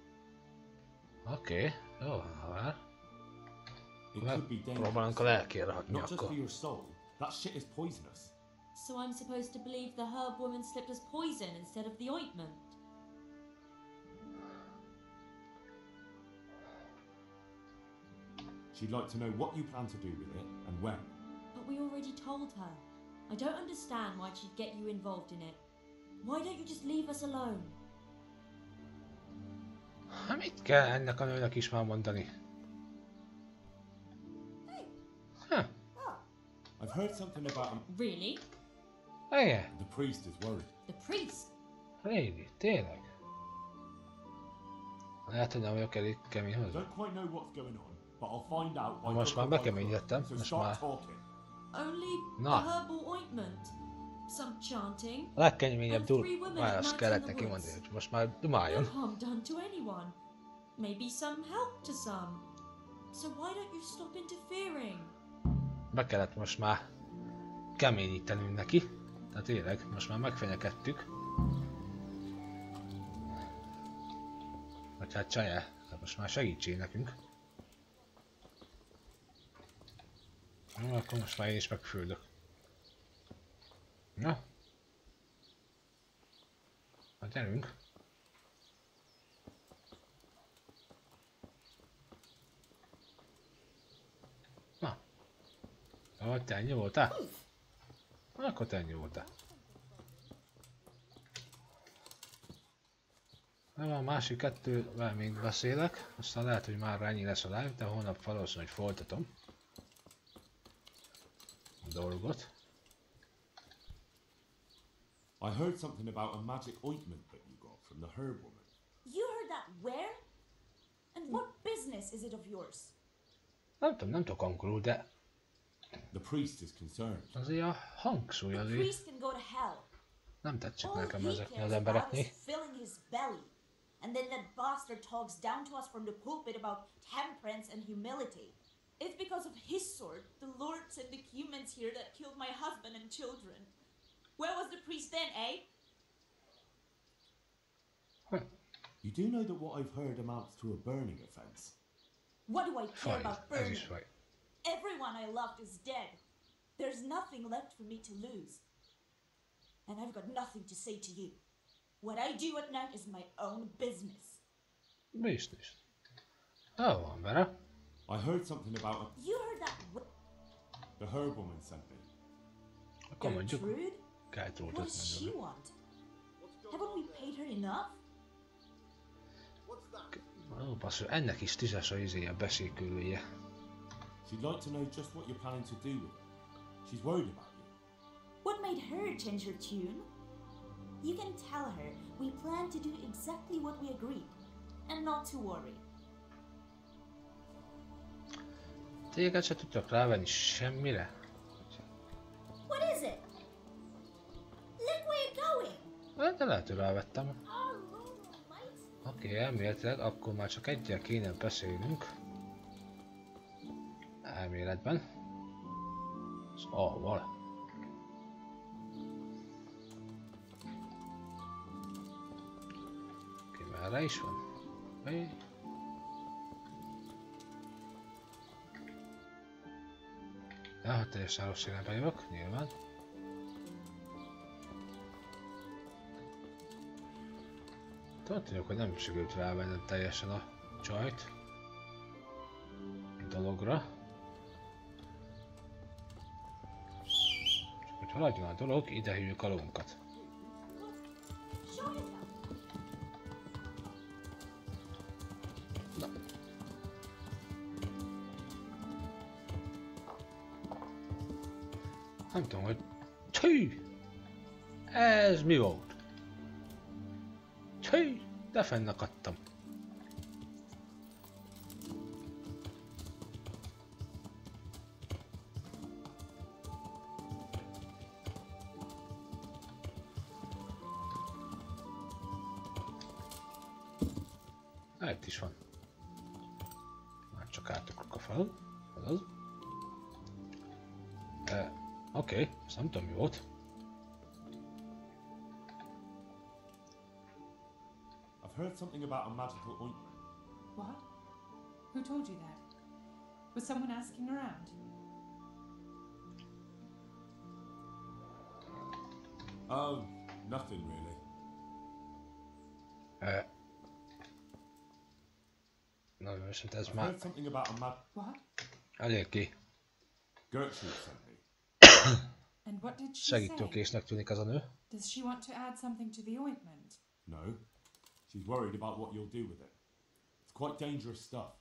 Oké, jó, ha már. It could be dangerous. Próbálunk a lelkére hatni Not just akkor. for your soul. That shit is poisonous. So I'm supposed to believe the herb woman slipped us poison instead of the ointment? She'd like to know what you plan to do with it and when. But we already told her. I don't understand why she'd get you involved in it. Why don't you just leave us alone? Hát mit kell ennek a nőnek is már mondani? Huh. I've heard something about a... Really? Igen. The priest is worried. The priest? Régi, tényleg. Lehet, hogy nem vagyok elég kemény hozzá. Don't quite know what's going on, but I'll find out. by Most már local bekeményedtem, So most start már... talking. Only Na. the herbal ointment. Some chanting. A legkeményebb and three dur... women Már at azt night kellett in the neki woods. mondani, hogy most már No dumáljon. harm done to anyone. Maybe some help to some. So why don't you stop interfering? Be kellett most már keményítenünk neki. Tehát tényleg, most már megfenyegettük. Vagy hát csajá, tehát most már segítség nekünk. Jó, akkor most már én is megfüldök. Na. Na gyerünk. Na. Jó, te ennyi voltál? Akkor te ennyi voltál. Nem, a másik kettővel még beszélek, aztán lehet, hogy már ennyi lesz a live, de holnap valószínűleg folytatom a dolgot. I heard something about a magic ointment that you got from the herb woman. You heard that where? And what business is it of yours? Nem tudom, nem tudok angolul, de The priest is concerned. azért a hangszúly The azért priest can go to hell. nem tetszik All nekem he ezeknél az cares about embereknél. is filling his belly. And then that bastard talks down to us from the pulpit about temperance and humility. It's because of his sword the Lord sent the humans here that killed my husband and children. Where was the priest then, eh? You do know that what I've heard amounts to a burning offense. What do I care Faj, about ez burning? is faj. Everyone I loved is dead. There's nothing left for me to lose. And I've got nothing to say to you. What I do at night is my own business. Biztos. Jó van vele. I heard something about a... You heard that w- The herb woman sent me. Akkor mondjuk Gertrude? Gertrude-ot What does she mondjuk. want? Haven't we paid her enough? Ó, basszus, ennek is tízes a izéje, beszélkülője. She'd like to know just what you're planning to do with it. She's worried about you. What made her change her tune? You can tell her we plan to do exactly what we agreed, and not to worry. Téged se tudtak rávenni semmire? What is it? Look where you're going! Hát, de lehet, hogy rávettem. Oh, Lord Almighty! Oké, okay, elméletileg akkor már csak egyel kéne beszélnünk. Elméletben. Az A-val. Oké, okay, mert Erre is van. Hey. Ja, ha teljesen rossz irányba jövök, nyilván. Tudjuk, hogy nem sikerült rávennem teljesen a csajt a dologra. Csak hogy haladjon a dolog, ide hívjuk a lovunkat. Na. Nem tudom, hogy... Csí! Ez mi volt? Csí! De fennakadtam. Na, itt is van. Már csak átugrok a fel. Az. Eh, Oké, okay. Ezt nem tudom mi volt. Heard something about a magical ointment. What? Who told you that? Was someone asking around? Oh, nothing really. Uh, no, viszont ez I've már... heard something about a mag... What? Eléggé. Gertrude sent me. And what did she say? Segítőkésznek tűnik az a nő. Does she want to add something to the ointment? No. She's worried about what you'll do with it. It's quite dangerous stuff.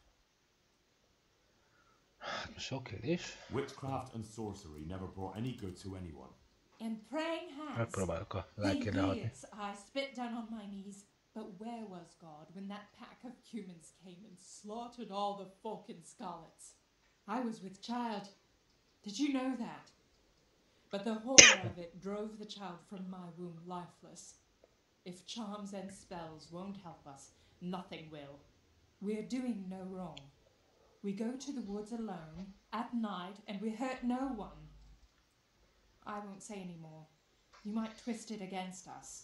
Sok kérdés. Witchcraft and sorcery never brought any good to anyone. And praying hands. Megpróbálok a lelkére hatni. I spit down on my knees. But where was God when that pack of humans came and slaughtered all the folk in Scarlets? I was with child. Did you know that? But the horror of it drove the child from my womb lifeless. If charms and spells won't help us, nothing will. We're doing no wrong. We go to the woods alone, at night, and we hurt no one. I won't say any more. You might twist it against us.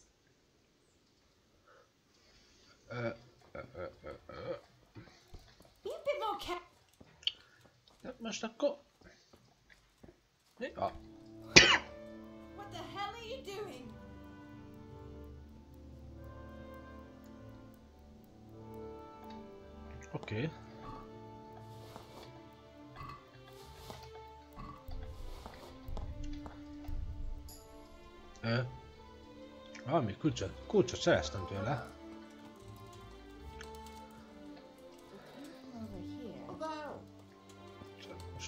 Uh, uh, uh, uh, uh. Be a bit more ca- Most akkor... Ja. What the hell are you doing? Oké. Okay. Ö, valami kulcsot, kulcsot szereztem tőle. Most.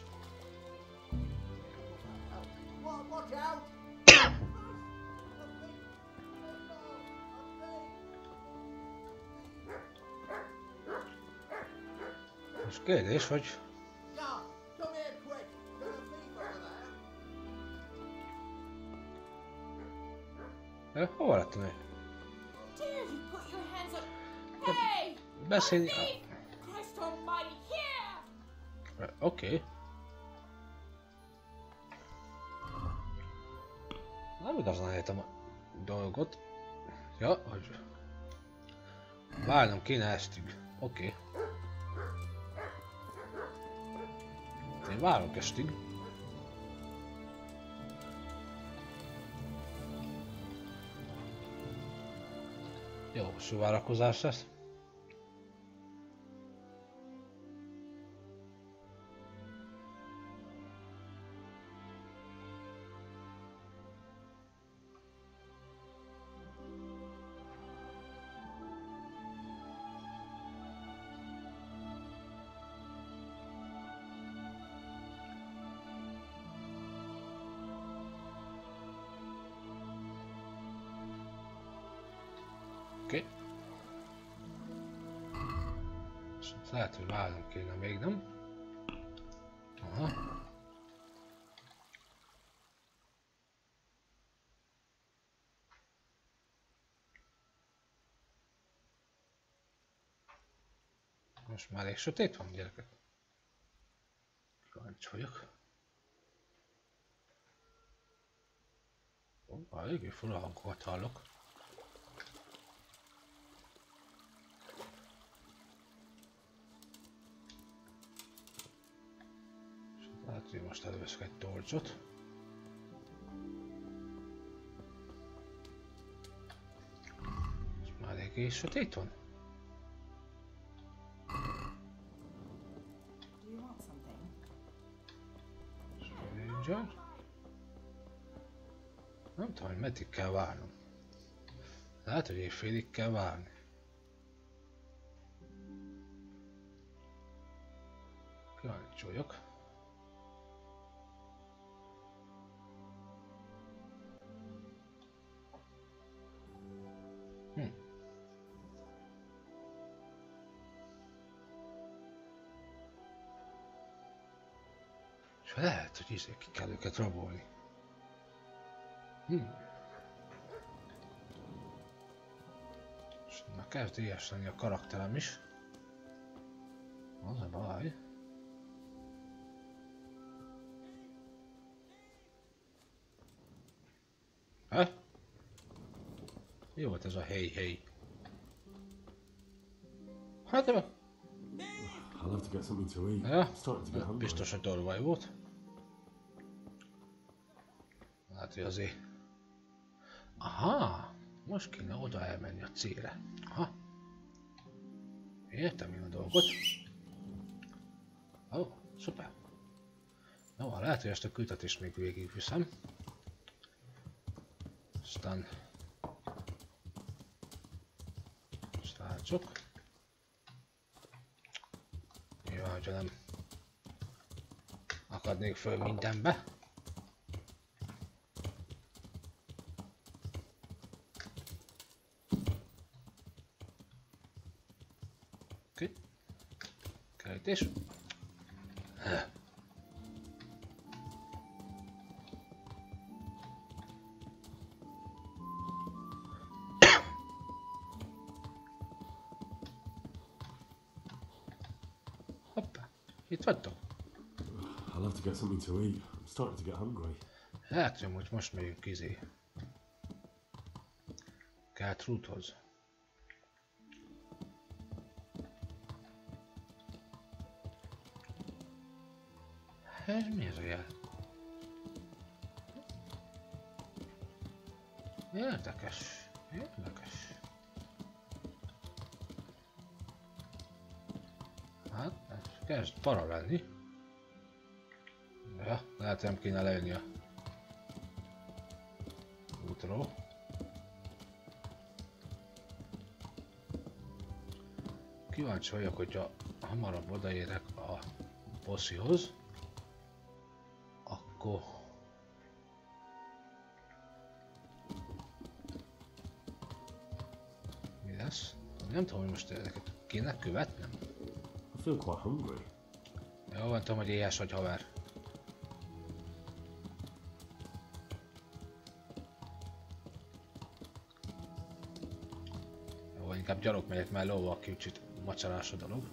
Most kérdés, hogy... Eh, hova lett a nő? Dare you put your hands up? Hey! Beszélni... Christ almighty, here! Oké. Okay. Nem igazán értem a dolgot. Ja, hogy... Várnom kéne estig. Oké. Okay. Én várok estig. Jó, hosszú várakozás lesz. Oké. Okay. Viszont lehet, hogy várnom kéne még, nem? Aha. Most már elég sötét van, gyerekek. Kíváncsi vagyok. Ó, eléggé fura hangokat hallok. Lehet, hogy most előveszek egy torcsot. És már eléggé sötét van. Do you want something? Ranger. Nem tudom, hogy meddig kell várnom. Lehet, hogy éjfélig kell várni. Kíváncsi. Hm. És lehet, hogy izé ki kell őket rabolni. Hm. És már kezd ilyes lenni a karakterem is. Az a baj. Ha? Mi volt ez a hey-hey? Hát de... I'll have to get something to eat. Ja, I'm starting to get hungry. biztos, hogy tolvaj volt. Hát, hogy azért... Aha! Most kéne oda elmenni a célre. Aha. Értem én a dolgot. Ó, oh, szuper. No, lehet, hogy ezt a küldetést még végigviszem. Aztán... Srácok. Nyilván, hogyha nem akadnék föl mindenbe. Oké. Kerítés. Itt vagytok? I'll have to get something to eat. I'm starting to get hungry. Hát, hogy most megyünk izé. Gertrudhoz. Ez mi ez a jel? Érdekes. Érdekes. Hát, ez kezd para lenni. Ja, lehet nem kéne lejönni a útról. Kíváncsi vagyok, hogyha hamarabb odaérek a bosszihoz, akkor mi lesz? Nem tudom, hogy most ezeket kéne követnem. I feel quite hungry. Jó, van, tudom, hogy éhes vagy, haver. Jó, inkább gyalog megyek, mert lóval kicsit macsarás a dolog.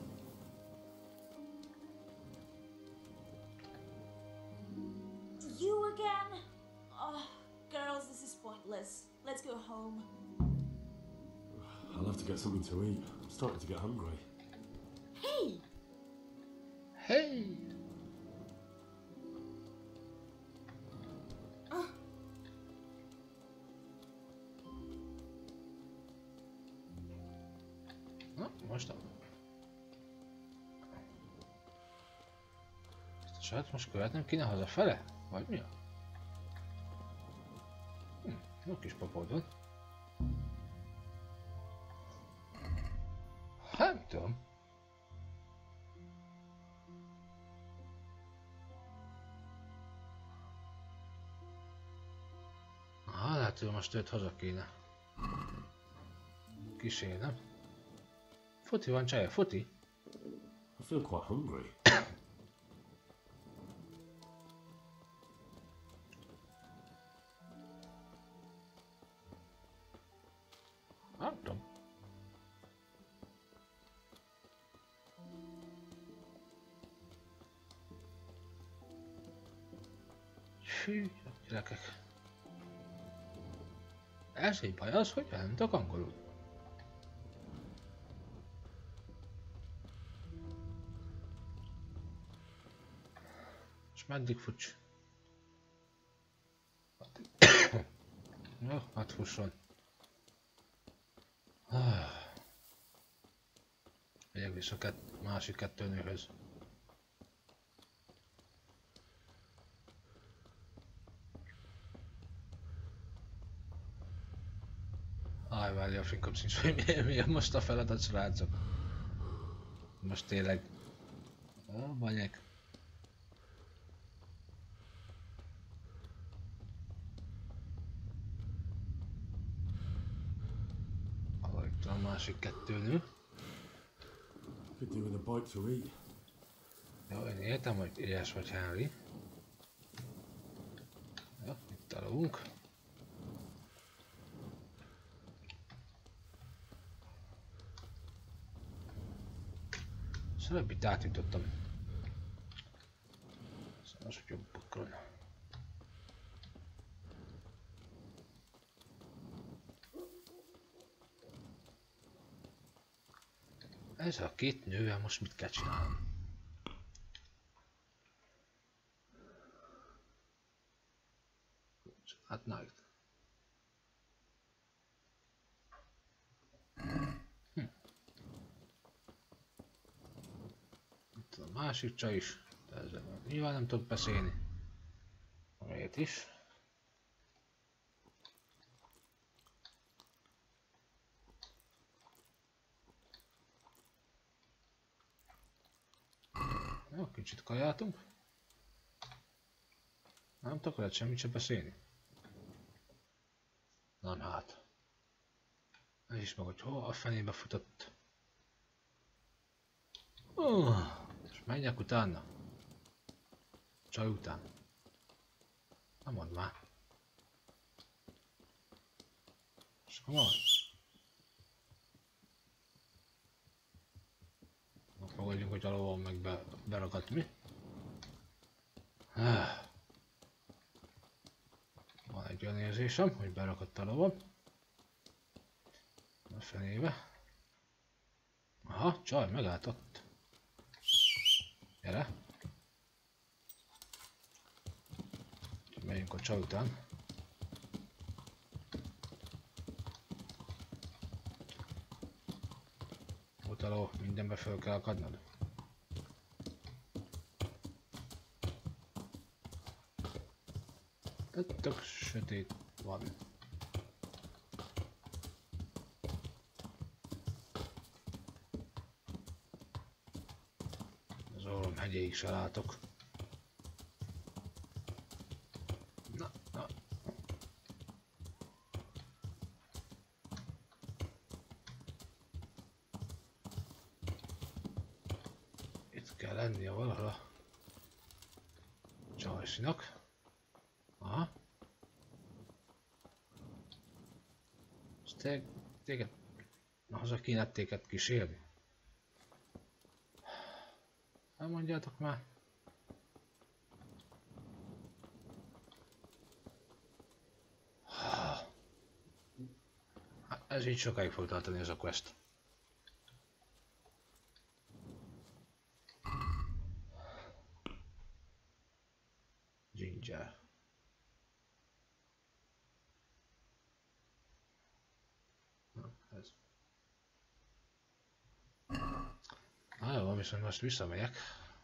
You again? Oh, girls, this is pointless. Let's go home. I'll have to get something to eat. I'm starting to get hungry. Hey! Hey! Uh. Na, most a... Ezt a saját most követnem kéne hazafele? Vagy mi? Hm, jó kis papod van. Hát, nem tudom. Aha, lehet, hogy most őt haza kéne kísérnem. Futi van, csaj, futi? I feel quite hungry. Nem tudom. Hű, gyerekek. Ez egy baj az, hogy nem tudok angolul. És Most meddig futsz? Jó, hát fusson. Megyek vissza a másik kettő nőhöz. Aj, várja, a finkom sincs, hogy milyen most a feladat, srácok. Most tényleg... Ó, banyek. Itt a másik kettő nő. Could do with a bite to eat. Jó, én értem, hogy éhes vagy, Henry. Jó, itt aludunk. Szóval itt átjutottam. Szóval az, hogy jobbakon. Ez a két nővel most mit kell csinálnom? Hát night. Hm. Itt a másik csaj is, de ezzel nyilván nem tudok beszélni. Miért is? Jó, kicsit kajátunk. Nem tudok lehet semmit sem beszélni. Nem hát. Ez is meg, hogy hol a fenébe futott. Uh, és menjek utána. Csaj után. Nem mondd már. És akkor van. Fogadjunk, hogy alól van meg be, beragadt mi. Van egy olyan érzésem, hogy beragadt a lovam. A fenébe. Aha, csaj, megállt ott. Gyere. Megyünk a csaj után. Utaló, mindenbe föl kell akadnod. Tök sötét van. Az orrom hegyéig se látok. Na, na. Itt kell lennie valahol a csajsinak. Aha. Te, téged haza kéne téged kísérni. Nem mondjátok már. Hát ez így sokáig fog tartani ez a quest. Ginger. Na jó, viszont most visszamegyek.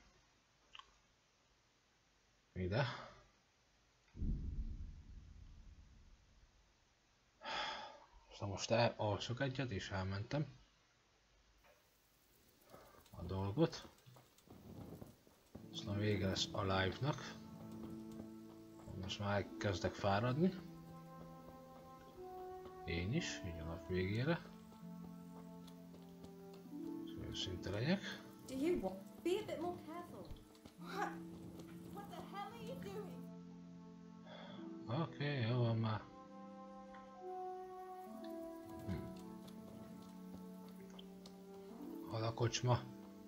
Ide. Szóval most elalszok egyet és elmentem a dolgot. Aztán vége lesz a live-nak. Most már kezdek fáradni. Én is, így a nap végére. Őszinte legyek. Do you want? Be a bit more careful. What? What the hell are you doing? Oké, okay, jó van már. Hm. Hol a kocsma?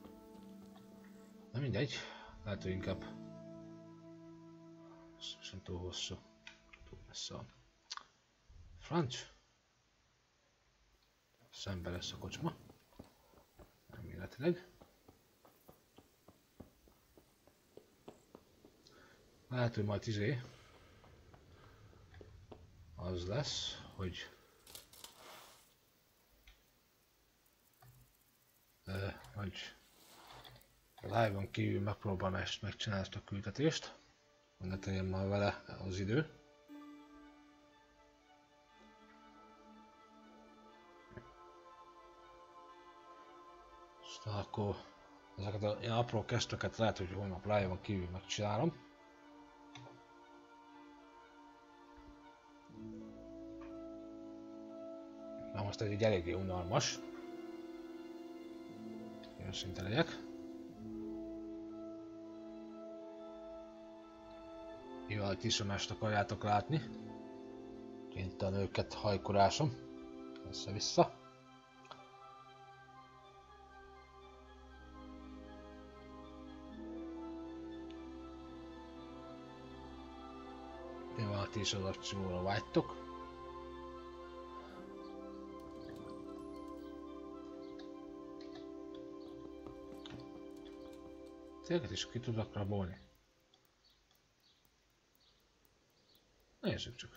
Na mindegy, lehet, hogy inkább ez viszont túl hosszú, túl messze van. Franc? Szembe lesz a kocsma. Reméletileg. Lehet, hogy majd izé az lesz, hogy ö, hogy live-on kívül megpróbálom ezt megcsinálni ezt a küldetést, hogy ne teljen már vele az idő. Aztán akkor ezeket a ilyen apró kesztöket lehet, hogy holnap live-on kívül megcsinálom. Na most ez egy eléggé unalmas. Őszinte legyek. Jó, hogy iszom ezt akarjátok látni. Kint a nőket hajkurásom. Össze-vissza. Jó, hogy is az akcióra vágytok. Téged is ki tudok rabolni. Nézzük csak.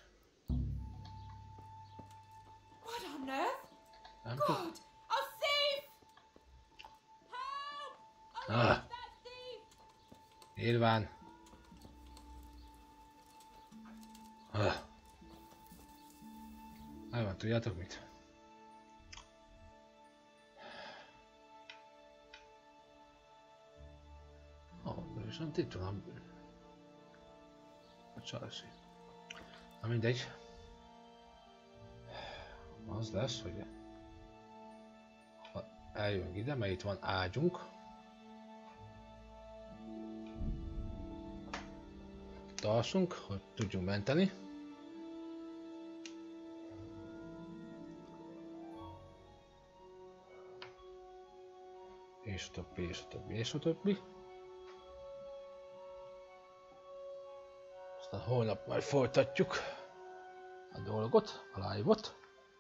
What on earth? Nem God, tud. a thief! Ah. Nyilván. Ah. Elvan, tudjátok mit? Viszont itt van a Chelsea. Na mindegy. Az lesz, hogy ha eljövünk ide, mert itt van ágyunk. Itt alszunk, hogy tudjunk menteni. És a többi, és a többi, és a többi. Aztán holnap majd folytatjuk a dolgot, a live-ot.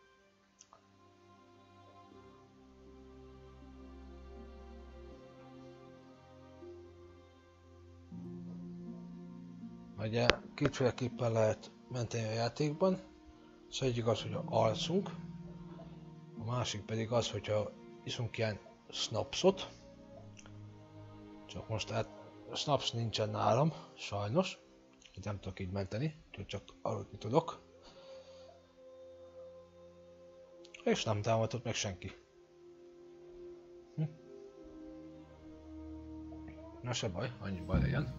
Ugye kétféleképpen lehet menteni a játékban. Az egyik az, hogy alszunk, a másik pedig az, hogyha iszunk ilyen snapsot. Csak most hát a snaps nincsen nálam, sajnos. Itt nem tudok így menteni, úgyhogy csak aludni tudok. És nem támadott meg senki. Hm. Na se baj, annyi baj legyen.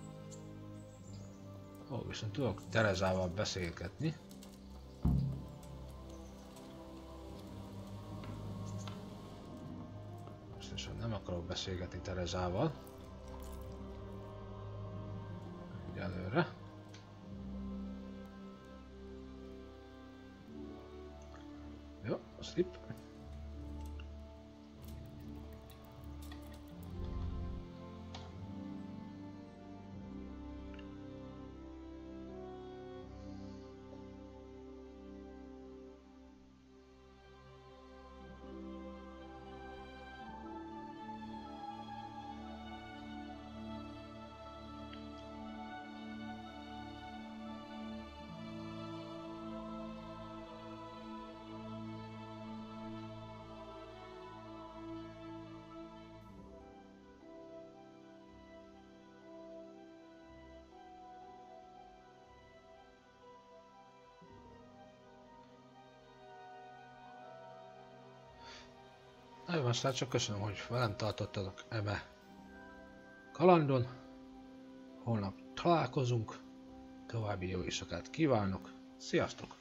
Ó, viszont tudok Terezával beszélgetni. Most is nem akarok beszélgetni Terezával. Előre. Jó, slip. Nagyon van, srácok, köszönöm, hogy velem tartottatok eme kalandon. Holnap találkozunk, további jó éjszakát kívánok, sziasztok!